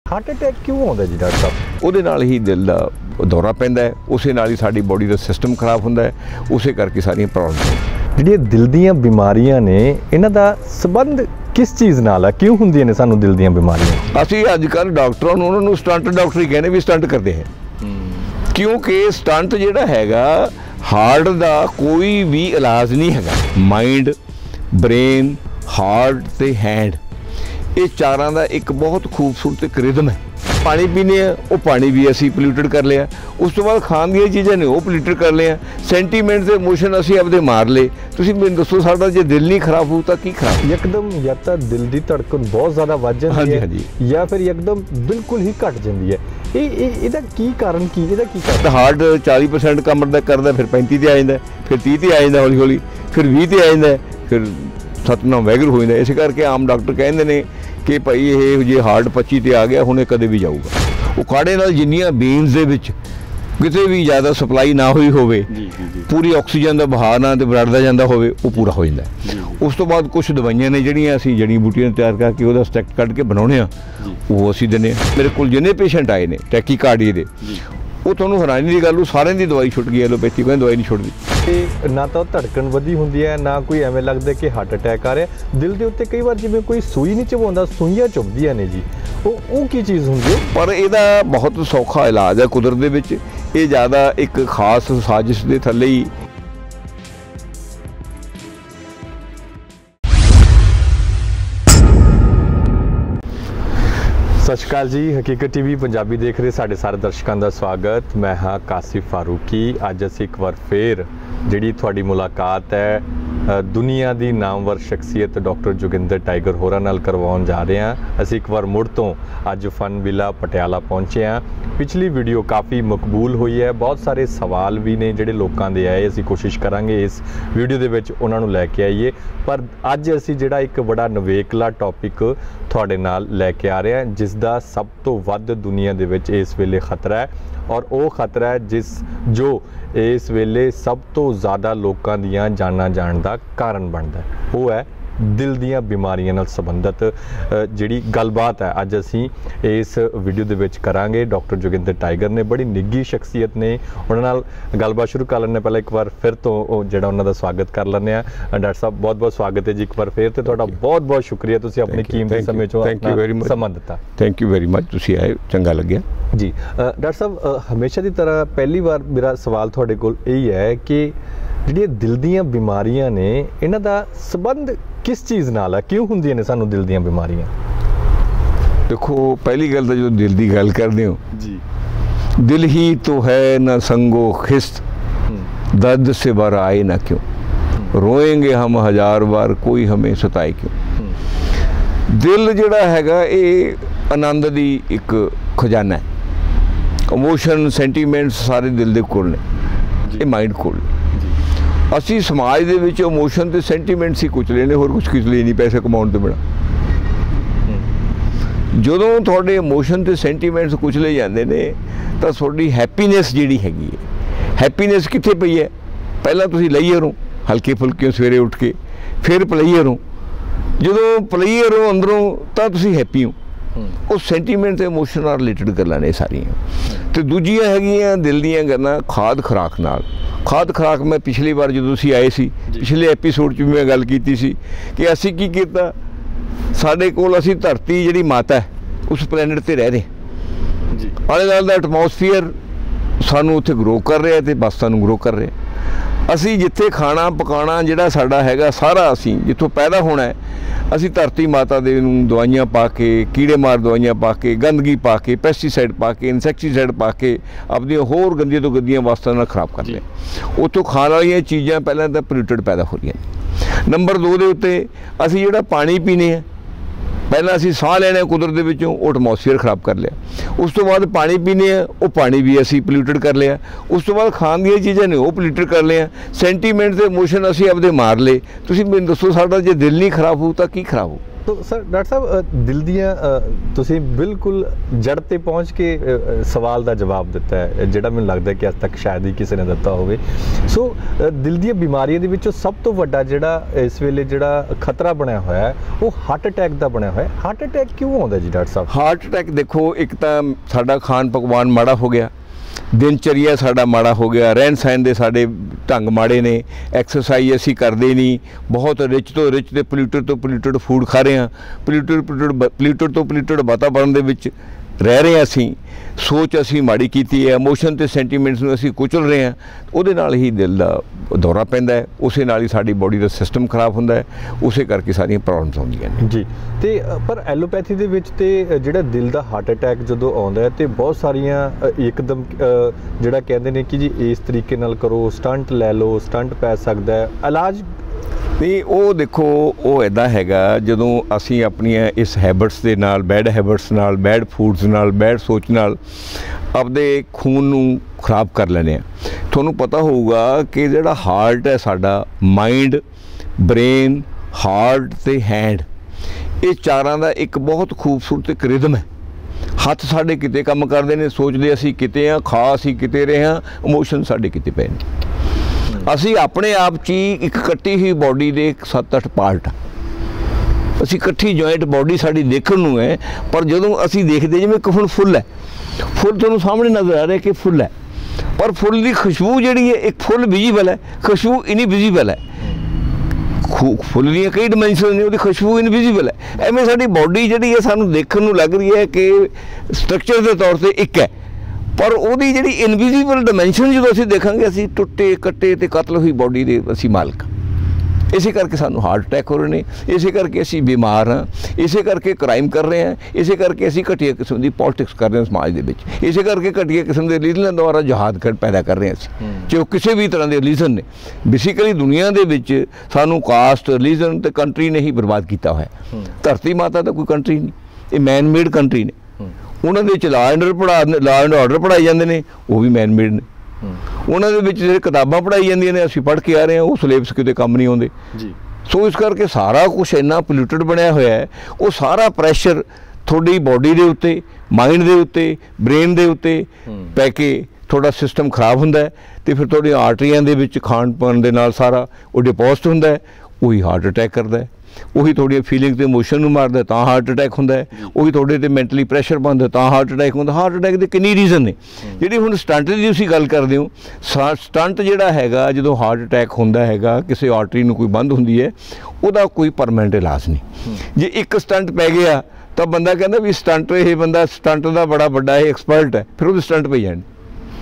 Heart attack क्यों आता जी doctor साहब? ਉਹਦੇ ਨਾਲ ਹੀ ਦਿਲ ਦਾ ਦੌਰਾ ਪੈਂਦਾ ਹੈ, ਉਸੇ ਨਾਲ ਹੀ ਸਾਡੀ ਬੋਡੀ ਦਾ ਸਿਸਟਮ ਖਰਾਬ ਹੁੰਦਾ ਹੈ, ਉਸੇ ਕਰਕੇ ਸਾਰੀਆਂ ਪ੍ਰੋਬਲਮ। ਜਿਹੜੀਆਂ ਦਿਲ ਦੀਆਂ ਬਿਮਾਰੀਆਂ ਨੇ ਇਹਨਾਂ ਦਾ ਸੰਬੰਧ ਕਿਸ ਚੀਜ਼ ਨਾਲ ਹੈ? ਕਿਉਂ ਹੁੰਦੀਆਂ ਨੇ ਸਾਨੂੰ ਦਿਲ ਦੀਆਂ ਬਿਮਾਰੀਆਂ? ਅਸੀਂ ਅੱਜ ਕੱਲ੍ਹ ਡਾਕਟਰਾਂ ਨੂੰ ਉਹਨਾਂ ਨੂੰ ਸਟੰਟ ਡਾਕਟਰ ਹੀ ਕਹਿੰਦੇ ਵੀ ਸਟੰਟ ਕਰਦੇ ਹੈ, ਕਿਉਂਕਿ ਸਟੰਟ ਜਿਹੜਾ ਹੈਗਾ ਹਾਰਟ ਦਾ ਕੋਈ ਵੀ ਇਲਾਜ नहीं हैगा। माइंड, ब्रेन, हार्ट ते हैंड, ये चारां दा एक बहुत खूबसूरत एक रिदम है। पानी पीने वो पानी भी असी पोल्यूटेड कर लिया, उस तो बाद खाण दी चीज़ां ने वो पोल्यूटेड कर लिया, सेंटीमेंट से इमोशन असी आपदे मार ले। तुसीं मैनूं दसो साडा जे दिल नहीं खराब हो तो की खराब? यकदम या तो दिल की धड़कन बहुत ज़्यादा वध जाती है या फिर यकदम बिल्कुल ही घट जाती है। ਇਹਦਾ ਕੀ ਕਾਰਨ ਕੀ? ਇਹਦਾ ਕੀ ਕਾਰਨ? ਹਾਰਟ 40% ਕੰਮ ਕਰਦਾ, ਫਿਰ 35 ਤੇ ਆ ਜਾਂਦਾ, ਫਿਰ 30 ਤੇ ਆ ਜਾਂਦਾ, ਹੌਲੀ ਹੌਲੀ ਫਿਰ 20 ਤੇ ਆ ਜਾਂਦਾ, ਫਿਰ ਸਤਨਾਮ ਵਾਹਿਗੁਰੂ ਹੋ ਜਾਂਦਾ। ਇਸੇ ਕਰਕੇ ਆਮ ਡਾਕਟਰ ਕਹਿੰਦੇ ਨੇ ਕਿ ਭਾਈ ਇਹ ਜੇ ਹਾਰਟ 25 ਤੇ ਆ ਗਿਆ ਹੁਣ ਇਹ ਕਦੇ ਵੀ ਜਾਊਗਾ। ਉਹ ਕਾੜੇ ਨਾਲ ਜਿੰਨੀਆਂ ਬੀਨਸ ਦੇ ਵਿੱਚ ਕਿਤੇ ਵੀ ਜ਼ਿਆਦਾ ਸਪਲਾਈ ਨਾ ਹੋਈ ਹੋਵੇ, ਪੂਰੀ ਆਕਸੀਜਨ ਦਾ ਬਹਾਅ ਨਾ ਤੇ ਬਲੱਡ ਦਾ ਜਾਂਦਾ ਹੋਵੇ, ਉਹ ਪੂਰਾ ਹੋ ਜਾਂਦਾ। ਉਸ ਤੋਂ ਬਾਅਦ ਕੁਝ ਦਵਾਈਆਂ ਨੇ ਜਿਹੜੀਆਂ ਅਸੀਂ ਜੜੀ ਬੂਟੀਆਂ ਤਿਆਰ ਕਰਕੇ ਉਹਦਾ ਸਟੈਕ ਕੱਢ ਕੇ ਬਣਾਉਣੇ ਆ, ਉਹ ਅਸੀਂ ਦਿੰਦੇ ਹਾਂ। ਮੇਰੇ ਕੋਲ ਜਿੰਨੇ ਪੇਸ਼ੈਂਟ ਆਏ ਨੇ ਟੈਕੀਕਾਰਡੀਆ ਦੇ, ਉਹ ਤੁਹਾਨੂੰ ਹੈਰਾਨੀ ਦੀ ਗੱਲ, ਉਹ ਸਾਰਿਆਂ ਦੀ ਦਵਾਈ ਛੁੱਟ ਗਈ, ਐਲੋਪੈਥੀ ਕੋਈ ਦਵਾਈ ਨਹੀਂ ਛੁੱਟਦੀ। ਤੇ ਨਾ ਤਾਂ ਧੜਕਣ ਵਧੀ ਹੁੰਦੀ ਹੈ, ਨਾ ਕੋਈ ਐਵੇਂ ਲੱਗਦਾ ਕਿ ਹਾਰਟ ਅਟੈਕ ਆ ਰਿਹਾ। ਦਿਲ ਦੇ ਉੱਤੇ ਕਈ ਵਾਰ ਜਿਵੇਂ ਕੋਈ ਸੂਈ ਨਹੀਂ ਚੁਭਾਉਂਦਾ, ਸੂਈਆਂ ਚੁਭਦੀਆਂ ਨੇ ਜੀ, ਉਹ ਕੀ ਚੀਜ਼ ਹੁੰਦੀ ਹੈ? ਪਰ ਇਹਦਾ ਬਹੁਤ ਸੌਖਾ ਇਲਾਜ ਹੈ ਕੁਦਰਤ ਦੇ ਵਿੱਚ। ਇਹ ਜ਼ਿਆਦਾ ਇੱਕ ਖਾਸ ਸਾਜ਼ਿਸ਼ ਦੇ ਥੱਲੇ ਹੀ सत श्री अकाल जी, हकीकत टीवी पंजाबी देख रहे साढ़े सारे दर्शकों का स्वागत। मैं हाँ कासिफ फारूकी। अज असीं एक बार फिर जिहड़ी तुहाडी मुलाकात है दुनिया की नामवर शख्सियत डॉक्टर जोगिंदर टाइगर होरां नाल करवाउण जा रहे हैं। असीं एक बार मुड़ तो अज फन विला पटियाला पहुँचे हैं। पिछली वीडियो काफ़ी मकबूल हुई है, बहुत सारे सवाल भी ने जिहड़े लोकां दे आए। असीं कोशिश करांगे इस वीडियो दे विच उन्हां नूं लैके आईए, पर अज असीं जिहड़ा एक बड़ा नवेकला टॉपिक तुहाडे नाल लैके आ रहे हैं, जिस दा सब तो वध दुनिया दे विच इस वेले खतरा है। और वो खतरा है जो इस वेले सब तो ज़्यादा लोगों दियां जाना जाण दा कारण बनता है, वो है दिल दियां बीमारियां नाल संबंधित जिहड़ी गलबात है अज असीं इस वीडियो दे विच करांगे। डॉक्टर जोगिंदर टाइगर ने बड़ी निੱਘੀ शख्सियत ने, उन्हां नाल गलबात शुरू कर लैंदे। पहले एक बार फिर तो जिहड़ा उन्हां दा स्वागत कर लैंदे आ। डॉक्टर साहब बहुत बहुत स्वागत है जी एक बार फिर, ते तुहाडा बहुत बहुत शुक्रिया तुसीं अपने कीमती समय चों सਮਾਂ ਦਿੱਤਾ। थैंक यू वेरी मच, तुसीं आए, चंगा लग्या जी। डॉक्टर साहब हमेशा की तरह पहली बार मेरा सवाल तुहाडे कोल यही है कि ਜਿਹੜੀਆਂ ਦਿਲ ਦੀਆਂ ਬਿਮਾਰੀਆਂ ਨੇ ਇਹਨਾਂ ਦਾ ਸੰਬੰਧ किस चीज़ नाल है? क्यों ਹੁੰਦੀਆਂ ਨੇ ਸਾਨੂੰ दिल ਦੀਆਂ ਬਿਮਾਰੀਆਂ? देखो पहली गल तो जो दिल की गल करते हो जी, दिल ही तो है न संगो खिस्त, दर्द से भर आए ना क्यों, रोएंगे हम हजार बार कोई हमें सताए क्यों। दिल जिहड़ा हैगा ये आनंद दी एक खजाना है। इमोशन सेंटीमेंट्स सारे दिल दे कोल ने, ये माइंड कोल। ਅਸੀਂ समाज ਦੇ ਵਿੱਚ ਇਮੋਸ਼ਨ ਤੇ ਸੈਂਟੀਮੈਂਟਸ ਹੀ ਕੁਚਲੇ ਨੇ, ਹੋਰ ਕੁਝ ਕੁਚਲੇ ਨਹੀਂ ਪੈਸੇ ਕਮਾਉਣ ਤੋਂ ਬਿਨਾਂ। ਜਦੋਂ ਤੁਹਾਡੇ ਇਮੋਸ਼ਨ ਤੇ ਸੈਂਟੀਮੈਂਟਸ ਕੁਚਲੇ ਜਾਂਦੇ ਨੇ ਤਾਂ ਤੁਹਾਡੀ ਹੈਪੀਨੈਸ ਜਿਹੜੀ ਹੈਗੀ ਹੈ, ਹੈਪੀਨੈਸ ਕਿੱਥੇ ਪਈ ਹੈ? ਪਹਿਲਾਂ ਤੁਸੀਂ ਲਈਏ ਰਹੋ ਹਲਕੇ ਫੁਲਕੇ ਸਵੇਰੇ ਉੱਠ ਕੇ, ਫਿਰ ਪਲਈਏ ਰਹੋ। ਜਦੋਂ ਪਲਈਏ ਰਹੋ ਅੰਦਰੋਂ ਤਾਂ ਤੁਸੀਂ ਹੈਪੀ ਹੋ। ਉਹ ਸੈਂਟੀਮੈਂਟ ਤੇ ਇਮੋਸ਼ਨ ਨਾਲ ਰਿਲੇਟਡ ਗੱਲਾਂ ਨੇ ਸਾਰੀਆਂ। ਤੇ ਦੂਜੀਆਂ ਹੈਗੀਆਂ ਦਿਲ ਦੀਆਂ ਗੱਲਾਂ ਖਾਦ ਖੁਰਾਕ ਨਾਲ। ਖਾਦ ਖੁਰਾਕ ਮੈਂ ਪਿਛਲੀ ਵਾਰ ਜਦੋਂ ਤੁਸੀਂ ਆਏ ਸੀ, ਪਿਛਲੇ ਐਪੀਸੋਡ 'ਚ ਵੀ ਮੈਂ ਗੱਲ ਕੀਤੀ ਸੀ ਕਿ ਅਸੀਂ ਕੀ ਕੀਤਾ, ਸਾਡੇ ਕੋਲ ਅਸੀਂ ਧਰਤੀ ਜਿਹੜੀ ਮਾਤਾ ਹੈ ਉਸ ਪਲੈਨਟ ਤੇ ਰਹਿ ਰਹੇ ਜੀ, ਆਲੇ ਦੁਆਲੇ ਦਾ ਐਟਮੋਸਫੀਅਰ ਸਾਨੂੰ ਉੱਥੇ ਗਰੋ ਕਰ ਰਿਹਾ ਤੇ ਬਸ ਸਾਨੂੰ ਗਰੋ ਕਰ ਰਿਹਾ। ਅਸੀਂ ਜਿੱਥੇ ਖਾਣਾ ਪਕਾਉਣਾ ਜਿਹੜਾ ਸਾਡਾ ਹੈਗਾ ਸਾਰਾ, ਅਸੀਂ ਜਿੱਥੋਂ ਪੈਦਾ ਹੋਣਾ ਹੈ, ਅਸੀਂ ਧਰਤੀ ਮਾਤਾ ਦੇ ਨੂੰ ਦਵਾਈਆਂ ਪਾ ਕੇ, ਕੀੜੇ ਮਾਰ ਦਵਾਈਆਂ ਪਾ ਕੇ, ਗੰਦਗੀ ਪਾ ਕੇ, ਪੈਸਟੀਸਾਈਡ ਪਾ ਕੇ, ਇਨਸੈਕਟੀਸਾਈਡ ਪਾ ਕੇ ਆਪਣੀਆਂ ਹੋਰ ਗੰਦੀਆਂ ਤੋਂ ਗੰਦੀਆਂ ਵਸਤਾਂ ਨਾਲ ਖਰਾਬ ਕਰ ਲਿਆ। ਉੱਥੋਂ ਖਾਣ ਵਾਲੀਆਂ ਚੀਜ਼ਾਂ ਪਹਿਲਾਂ ਤਾਂ ਪੋਲਿਊਟਡ ਪੈਦਾ ਹੋ ਰਹੀਆਂ ਨੇ। ਨੰਬਰ 2 ਦੇ ਉੱਤੇ ਅਸੀਂ ਜਿਹੜਾ ਪਾਣੀ ਪੀਨੇ ਆ, ਪਹਿਲਾਂ ਅਸੀਂ ਸਾਹ ਲੈਣਾ ਕੁਦਰਤ ਦੇ ਵਿੱਚੋਂ, ਉਹ ਐਟਮੋਸਫੀਅਰ ਖਰਾਬ ਕਰ ਲਿਆ। ਉਸ ਤੋਂ ਬਾਅਦ ਪਾਣੀ ਪੀਨੇ ਆ, ਉਹ ਪਾਣੀ ਵੀ ਅਸੀਂ ਪੋਲਿਊਟਡ ਕਰ ਲਿਆ। ਉਸ ਤੋਂ ਬਾਅਦ ਖਾਣ ਦੀਆਂ ਚੀਜ਼ਾਂ ਨੇ ਉਹ ਪੋਲਿਊਟਡ ਕਰ ਲਿਆ। ਸੈਂਟੀਮੈਂਟ ਤੇ ਇਮੋਸ਼ਨ ਅਸੀਂ ਆਪਦੇ ਮਾਰ ਲਏ। ਤੁਸੀਂ ਮੈਨੂੰ ਦੱਸੋ ਸਾਡਾ ਜੇ ਦਿਲ ਨਹੀਂ ਖਰਾਬ ਹੋਊ ਤਾਂ ਕੀ ਖਰਾਬ ਹੋਊ? तो सर डॉक्टर साहब दिल दियां ਤੁਸੀਂ ਬਿਲਕੁਲ ਜੜ ਤੇ ਪਹੁੰਚ ਕੇ ਸਵਾਲ ਦਾ ਜਵਾਬ ਦਿੱਤਾ ਹੈ ਜਿਹੜਾ ਮੈਨੂੰ ਲੱਗਦਾ ਕਿ ਅੱਜ ਤੱਕ ਸ਼ਾਇਦ ਹੀ ਕਿਸੇ ਨੇ ਦਿੱਤਾ ਹੋਵੇ। ਸੋ ਦਿਲ ਦੀਆਂ ਬਿਮਾਰੀਆਂ ਦੇ ਵਿੱਚੋਂ ਸਭ ਤੋਂ ਵੱਡਾ ਜਿਹੜਾ ਇਸ ਵੇਲੇ ਜਿਹੜਾ ਖਤਰਾ ਬਣਿਆ ਹੋਇਆ ਹੈ ਉਹ ਹਾਰਟ ਅਟੈਕ ਦਾ ਬਣਿਆ ਹੋਇਆ ਹੈ। ਹਾਰਟ ਅਟੈਕ ਕਿਉਂ ਆਉਂਦਾ ਜੀ ਡਾਕਟਰ ਸਾਹਿਬ? ਹਾਰਟ ਅਟੈਕ ਦੇਖੋ, ਇੱਕ ਤਾਂ ਸਾਡਾ ਖਾਣ ਪਕਵਾਨ ਮਾੜਾ ਹੋ ਗਿਆ, ਦਿਨਚਰਿਆ ਸਾਡਾ ਮਾੜਾ ਹੋ ਗਿਆ, ਰਹਿਣ ਸਹਿਣ ਦੇ ਸਾਡੇ ਢੰਗ ਮਾੜੇ ਨੇ, ਐਕਸਰਸਾਈਜ਼ ਅਸੀਂ ਕਰਦੇ ਨਹੀਂ, ਬਹੁਤ ਰਿਚ ਤੋਂ ਰਿਚ ਤੇ ਪੋਲਿਊਟਡ ਫੂਡ ਖਾ ਰਹੇ ਹਾਂ, ਪੋਲਿਊਟਡ ਵਾਤਾਵਰਨ ਦੇ ਵਿੱਚ ਰਹਿ ਰਹੇ ਹਾਂ, ਅਸੀਂ ਸੋਚ ਅਸੀਂ ਮਾੜੀ ਕੀਤੀ ਹੈ, ਇਮੋਸ਼ਨ ਤੇ ਸੈਂਟੀਮੈਂਟਸ ਨੂੰ ਅਸੀਂ ਕੁਚਲ ਰਹੇ ਹਾਂ, ਉਹਦੇ ਨਾਲ ਹੀ ਦਿਲ ਦਾ ਦੌਰਾ ਪੈਂਦਾ ਹੈ, ਉਸੇ ਨਾਲ ਹੀ ਸਾਡੀ ਬੋਡੀ ਦਾ ਸਿਸਟਮ ਖਰਾਬ ਹੁੰਦਾ ਹੈ, ਉਸੇ ਕਰਕੇ ਸਾਰੀਆਂ ਪ੍ਰੋਬਲਮਸ ਆਉਂਦੀਆਂ ਨੇ ਜੀ। ਤੇ ਪਰ ਐਲੋਪੈਥੀ ਦੇ ਵਿੱਚ ਤੇ ਜਿਹੜਾ ਦਿਲ ਦਾ ਹਾਰਟ ਅਟੈਕ ਜਦੋਂ ਆਉਂਦਾ ਹੈ ਤੇ ਬਹੁਤ ਸਾਰੀਆਂ ਇੱਕਦਮ ਜਿਹੜਾ ਕਹਿੰਦੇ ਨੇ ਕਿ ਜੀ ਇਸ ਤਰੀਕੇ ਨਾਲ ਕਰੋ, ਸਟੰਟ ਲੈ ਲਓ, ਸਟੰਟ ਪੈ ਸਕਦਾ ਹੈ, ਇਲਾਜ ਨਹੀਂ। ਉਹ ਦੇਖੋ, ਉਹ ਇੱਦਾਂ ਹੈਗਾ, ਜਦੋਂ ਅਸੀਂ ਆਪਣੀਆਂ ਇਸ ਹੈਬਿਟਸ ਦੇ ਨਾਲ, ਬੈਡ ਹੈਬਿਟਸ ਨਾਲ, ਬੈਡ ਫੂਡਸ ਨਾਲ, ਬੈਡ ਸੋਚ ਨਾਲ ਆਪਦੇ ਖੂਨ ਨੂੰ ਖਰਾਬ ਕਰ ਲੈਂਦੇ ਹਾਂ। ਤੁਹਾਨੂੰ ਪਤਾ ਹੋਊਗਾ ਕਿ ਜਿਹੜਾ ਹਾਰਟ ਹੈ ਸਾਡਾ, ਮਾਈਂਡ, ਬ੍ਰੇਨ, ਹਾਰਟ ਤੇ ਹੈਂਡ, ਇਹ ਚਾਰਾਂ ਦਾ ਇੱਕ ਬਹੁਤ ਖੂਬਸੂਰਤ ਇੱਕ ਰਿਦਮ ਹੈ। ਹੱਥ ਸਾਡੇ ਕਿਤੇ ਕੰਮ ਕਰਦੇ ਨੇ, ਸੋਚਦੇ ਅਸੀਂ ਕਿਤੇ ਹਾਂ, ਖਾ ਅਸੀਂ ਕਿਤੇ ਰਹੇ ਹਾਂ, ਇਮੋਸ਼ਨ ਸਾਡੇ ਕਿਤੇ ਪਏ ਨੇ। ਅਸੀਂ ਆਪਣੇ ਆਪ 'ਚ ਹੀ ਇੱਕ ਕੱਟੀ ਹੋਈ ਬੋਡੀ ਦੇ 7-8 ਪਾਰਟ ਆ, ਅਸੀਂ ਇਕੱਠੀ ਜੁਆਇੰਟ ਬੋਡੀ ਸਾਡੀ ਦੇਖਣ ਨੂੰ ਹੈ, ਪਰ ਜਦੋਂ ਅਸੀਂ ਦੇਖਦੇ ਜਿਵੇਂ ਕਿ ਹੁਣ ਫੁੱਲ ਹੈ, ਫੁੱਲ ਤੁਹਾਨੂੰ ਸਾਹਮਣੇ ਨਜ਼ਰ ਆ ਰਿਹਾ ਕਿ ਫੁੱਲ ਹੈ, ਪਰ ਫੁੱਲ ਦੀ ਖੁਸ਼ਬੂ ਜਿਹੜੀ ਹੈ, ਇੱਕ ਫੁੱਲ ਵਿਜ਼ੀਬਲ ਹੈ, ਖੁਸ਼ਬੂ ਇਨਵਿਜ਼ੀਬਲ ਹੈ। ਫੁੱਲ ਦੀਆਂ ਕਈ ਡਿਮੈਂਸ਼ਨ ਨੇ, ਉਹਦੀ ਖੁਸ਼ਬੂ ਇਨਵਿਜ਼ੀਬਲ ਹੈ। ਐਵੇਂ ਸਾਡੀ ਬੋਡੀ ਜਿਹੜੀ ਹੈ ਸਾਨੂੰ ਦੇਖਣ ਨੂੰ ਲੱਗ ਰਹੀ ਹੈ ਕਿ ਸਟਰਕਚਰ ਦੇ ਤੌਰ 'ਤੇ ਇੱਕ ਹੈ, ਪਰ ਉਹਦੀ ਜਿਹੜੀ ਇਨਵਿਜ਼ੀਬਲ ਡਿਮੈਂਸ਼ਨ ਜਦੋਂ ਅਸੀਂ ਦੇਖਾਂਗੇ, ਅਸੀਂ ਟੁੱਟੇ ਕੱਟੇ ਤੇ ਕਤਲ ਹੋਈ ਬੋਡੀ ਦੇ ਅਸੀਂ ਮਾਲਕ। ਇਸੇ ਕਰਕੇ ਸਾਨੂੰ ਹਾਰਟ ਅਟੈਕ ਹੋ ਰਹੇ ਨੇ, ਇਸੇ ਕਰਕੇ ਅਸੀਂ ਬਿਮਾਰ ਹਾਂ, ਇਸੇ ਕਰਕੇ ਕ੍ਰਾਈਮ ਕਰ ਰਹੇ ਹਾਂ, ਇਸੇ ਕਰਕੇ ਅਸੀਂ ਘਟੀਆ ਕਿਸਮ ਦੀ ਪੋਲਿਟਿਕਸ ਕਰ ਰਹੇ ਹਾਂ ਸਮਾਜ ਦੇ ਵਿੱਚ, ਇਸੇ ਕਰਕੇ ਘਟੀਆ ਕਿਸਮ ਦੇ ਰਿਲੀਜਨਾਂ ਦੁਆਰਾ ਜਹਾਦ ਪੈਦਾ ਕਰ ਰਹੇ ਹਾਂ ਅਸੀਂ, ਜੋ ਕਿਸੇ ਵੀ ਤਰ੍ਹਾਂ ਦੇ ਰਿਲੀਜਨ ਨੇ। ਬੇਸਿਕਲੀ ਦੁਨੀਆ ਦੇ ਵਿੱਚ ਸਾਨੂੰ ਕਾਸਟ, ਰਿਲੀਜਨ ਤੇ ਕੰਟਰੀ ਨੇ ਹੀ ਬਰਬਾਦ ਕੀਤਾ ਹੋਇਆ। ਧਰਤੀ ਮਾਤਾ ਤਾਂ ਕੋਈ ਕੰਟਰੀ ਨਹੀਂ, ਇਹ ਮੈਨ ਮੇਡ ਕੰਟਰੀ ਨੇ। ਉਹਨਾਂ ਦੇ ਵਿੱਚ ਲਾ ਐਂਡ ਆਰਡਰ ਪੜ੍ਹਾਏ ਜਾਂਦੇ ਨੇ, ਉਹ ਵੀ ਮੈਨ ਮੇਡ ਨੇ। ਉਹਨਾਂ ਦੇ ਵਿੱਚ ਜਿਹੜੇ ਕਿਤਾਬਾਂ ਪੜ੍ਹਾਈ ਜਾਂਦੀਆਂ ਨੇ, ਅਸੀਂ ਪੜ੍ਹ ਕੇ ਆ ਰਹੇ ਹਾਂ, ਉਹ ਸਿਲੇਬਸ ਕਿਤੇ ਕੰਮ ਨਹੀਂ ਆਉਂਦੇ ਜੀ। ਸੋ ਇਸ ਕਰਕੇ ਸਾਰਾ ਕੁਛ ਇੰਨਾ ਪੋਲਿਊਟਡ ਬਣਿਆ ਹੋਇਆ ਹੈ, ਉਹ ਸਾਰਾ ਪ੍ਰੈਸ਼ਰ ਤੁਹਾਡੀ ਬੋਡੀ ਦੇ ਉੱਤੇ, ਮਾਈਂਡ ਦੇ ਉੱਤੇ, ਬ੍ਰੇਨ ਦੇ ਉੱਤੇ ਪੈ ਕੇ ਤੁਹਾਡਾ ਸਿਸਟਮ ਖਰਾਬ ਹੁੰਦਾ ਹੈ, ਤੇ ਫਿਰ ਤੁਹਾਡੀਆਂ ਆਰਟਰੀਆਂ ਦੇ ਵਿੱਚ ਖਾਣ ਪਾਣ ਦੇ ਨਾਲ ਸਾਰਾ ਉਹ ਡਿਪੋਜ਼ਿਟ ਹੁੰਦਾ ਹੈ, ਉਹੀ ਹਾਰਟ ਅਟੈਕ ਕਰਦਾ ਹੈ। ਉਹੀ ਤੁਹਾਡੀਆਂ ਫੀਲਿੰਗ ਤੇ ਇਮੋਸ਼ਨ ਨੂੰ ਮਾਰਦਾ, ਤਾਂ ਹਾਰਟ ਅਟੈਕ ਹੁੰਦਾ ਹੈ। ਉਹੀ ਤੁਹਾਡੇ ਤੇ ਮੈਂਟਲੀ ਪ੍ਰੈਸ਼ਰ ਪਾਉਂਦਾ, ਤਾਂ ਹਾਰਟ ਅਟੈਕ ਹੁੰਦਾ। ਹਾਰਟ ਅਟੈਕ ਦੇ ਕਿੰਨੀ ਰੀਜ਼ਨ ਨੇ। ਜਿਹੜੀ ਹੁਣ ਸਟੰਟ ਦੀ ਤੁਸੀਂ ਗੱਲ ਕਰਦੇ ਹੋ, ਸਟੰਟ ਜਿਹੜਾ ਹੈਗਾ, ਜਦੋਂ ਹਾਰਟ ਅਟੈਕ ਹੁੰਦਾ ਹੈਗਾ, ਕਿਸੇ ਆਰਟਰੀ ਨੂੰ ਕੋਈ ਬੰਦ ਹੁੰਦੀ ਹੈ, ਉਹਦਾ ਕੋਈ ਪਰਮਾਨੈਂਟ ਇਲਾਜ ਨਹੀਂ। ਜੇ ਇੱਕ ਸਟੰਟ ਪੈ ਗਿਆ ਤਾਂ ਬੰਦਾ ਕਹਿੰਦਾ ਵੀ ਸਟੰਟ, ਇਹ ਬੰਦਾ ਸਟੰਟ ਦਾ ਬੜਾ ਵੱਡਾ ਇਹ ਐਕਸਪਰਟ ਹੈ, ਫਿਰ ਉਹਦੇ ਸਟੰਟ ਪਈ ਜਾਣ।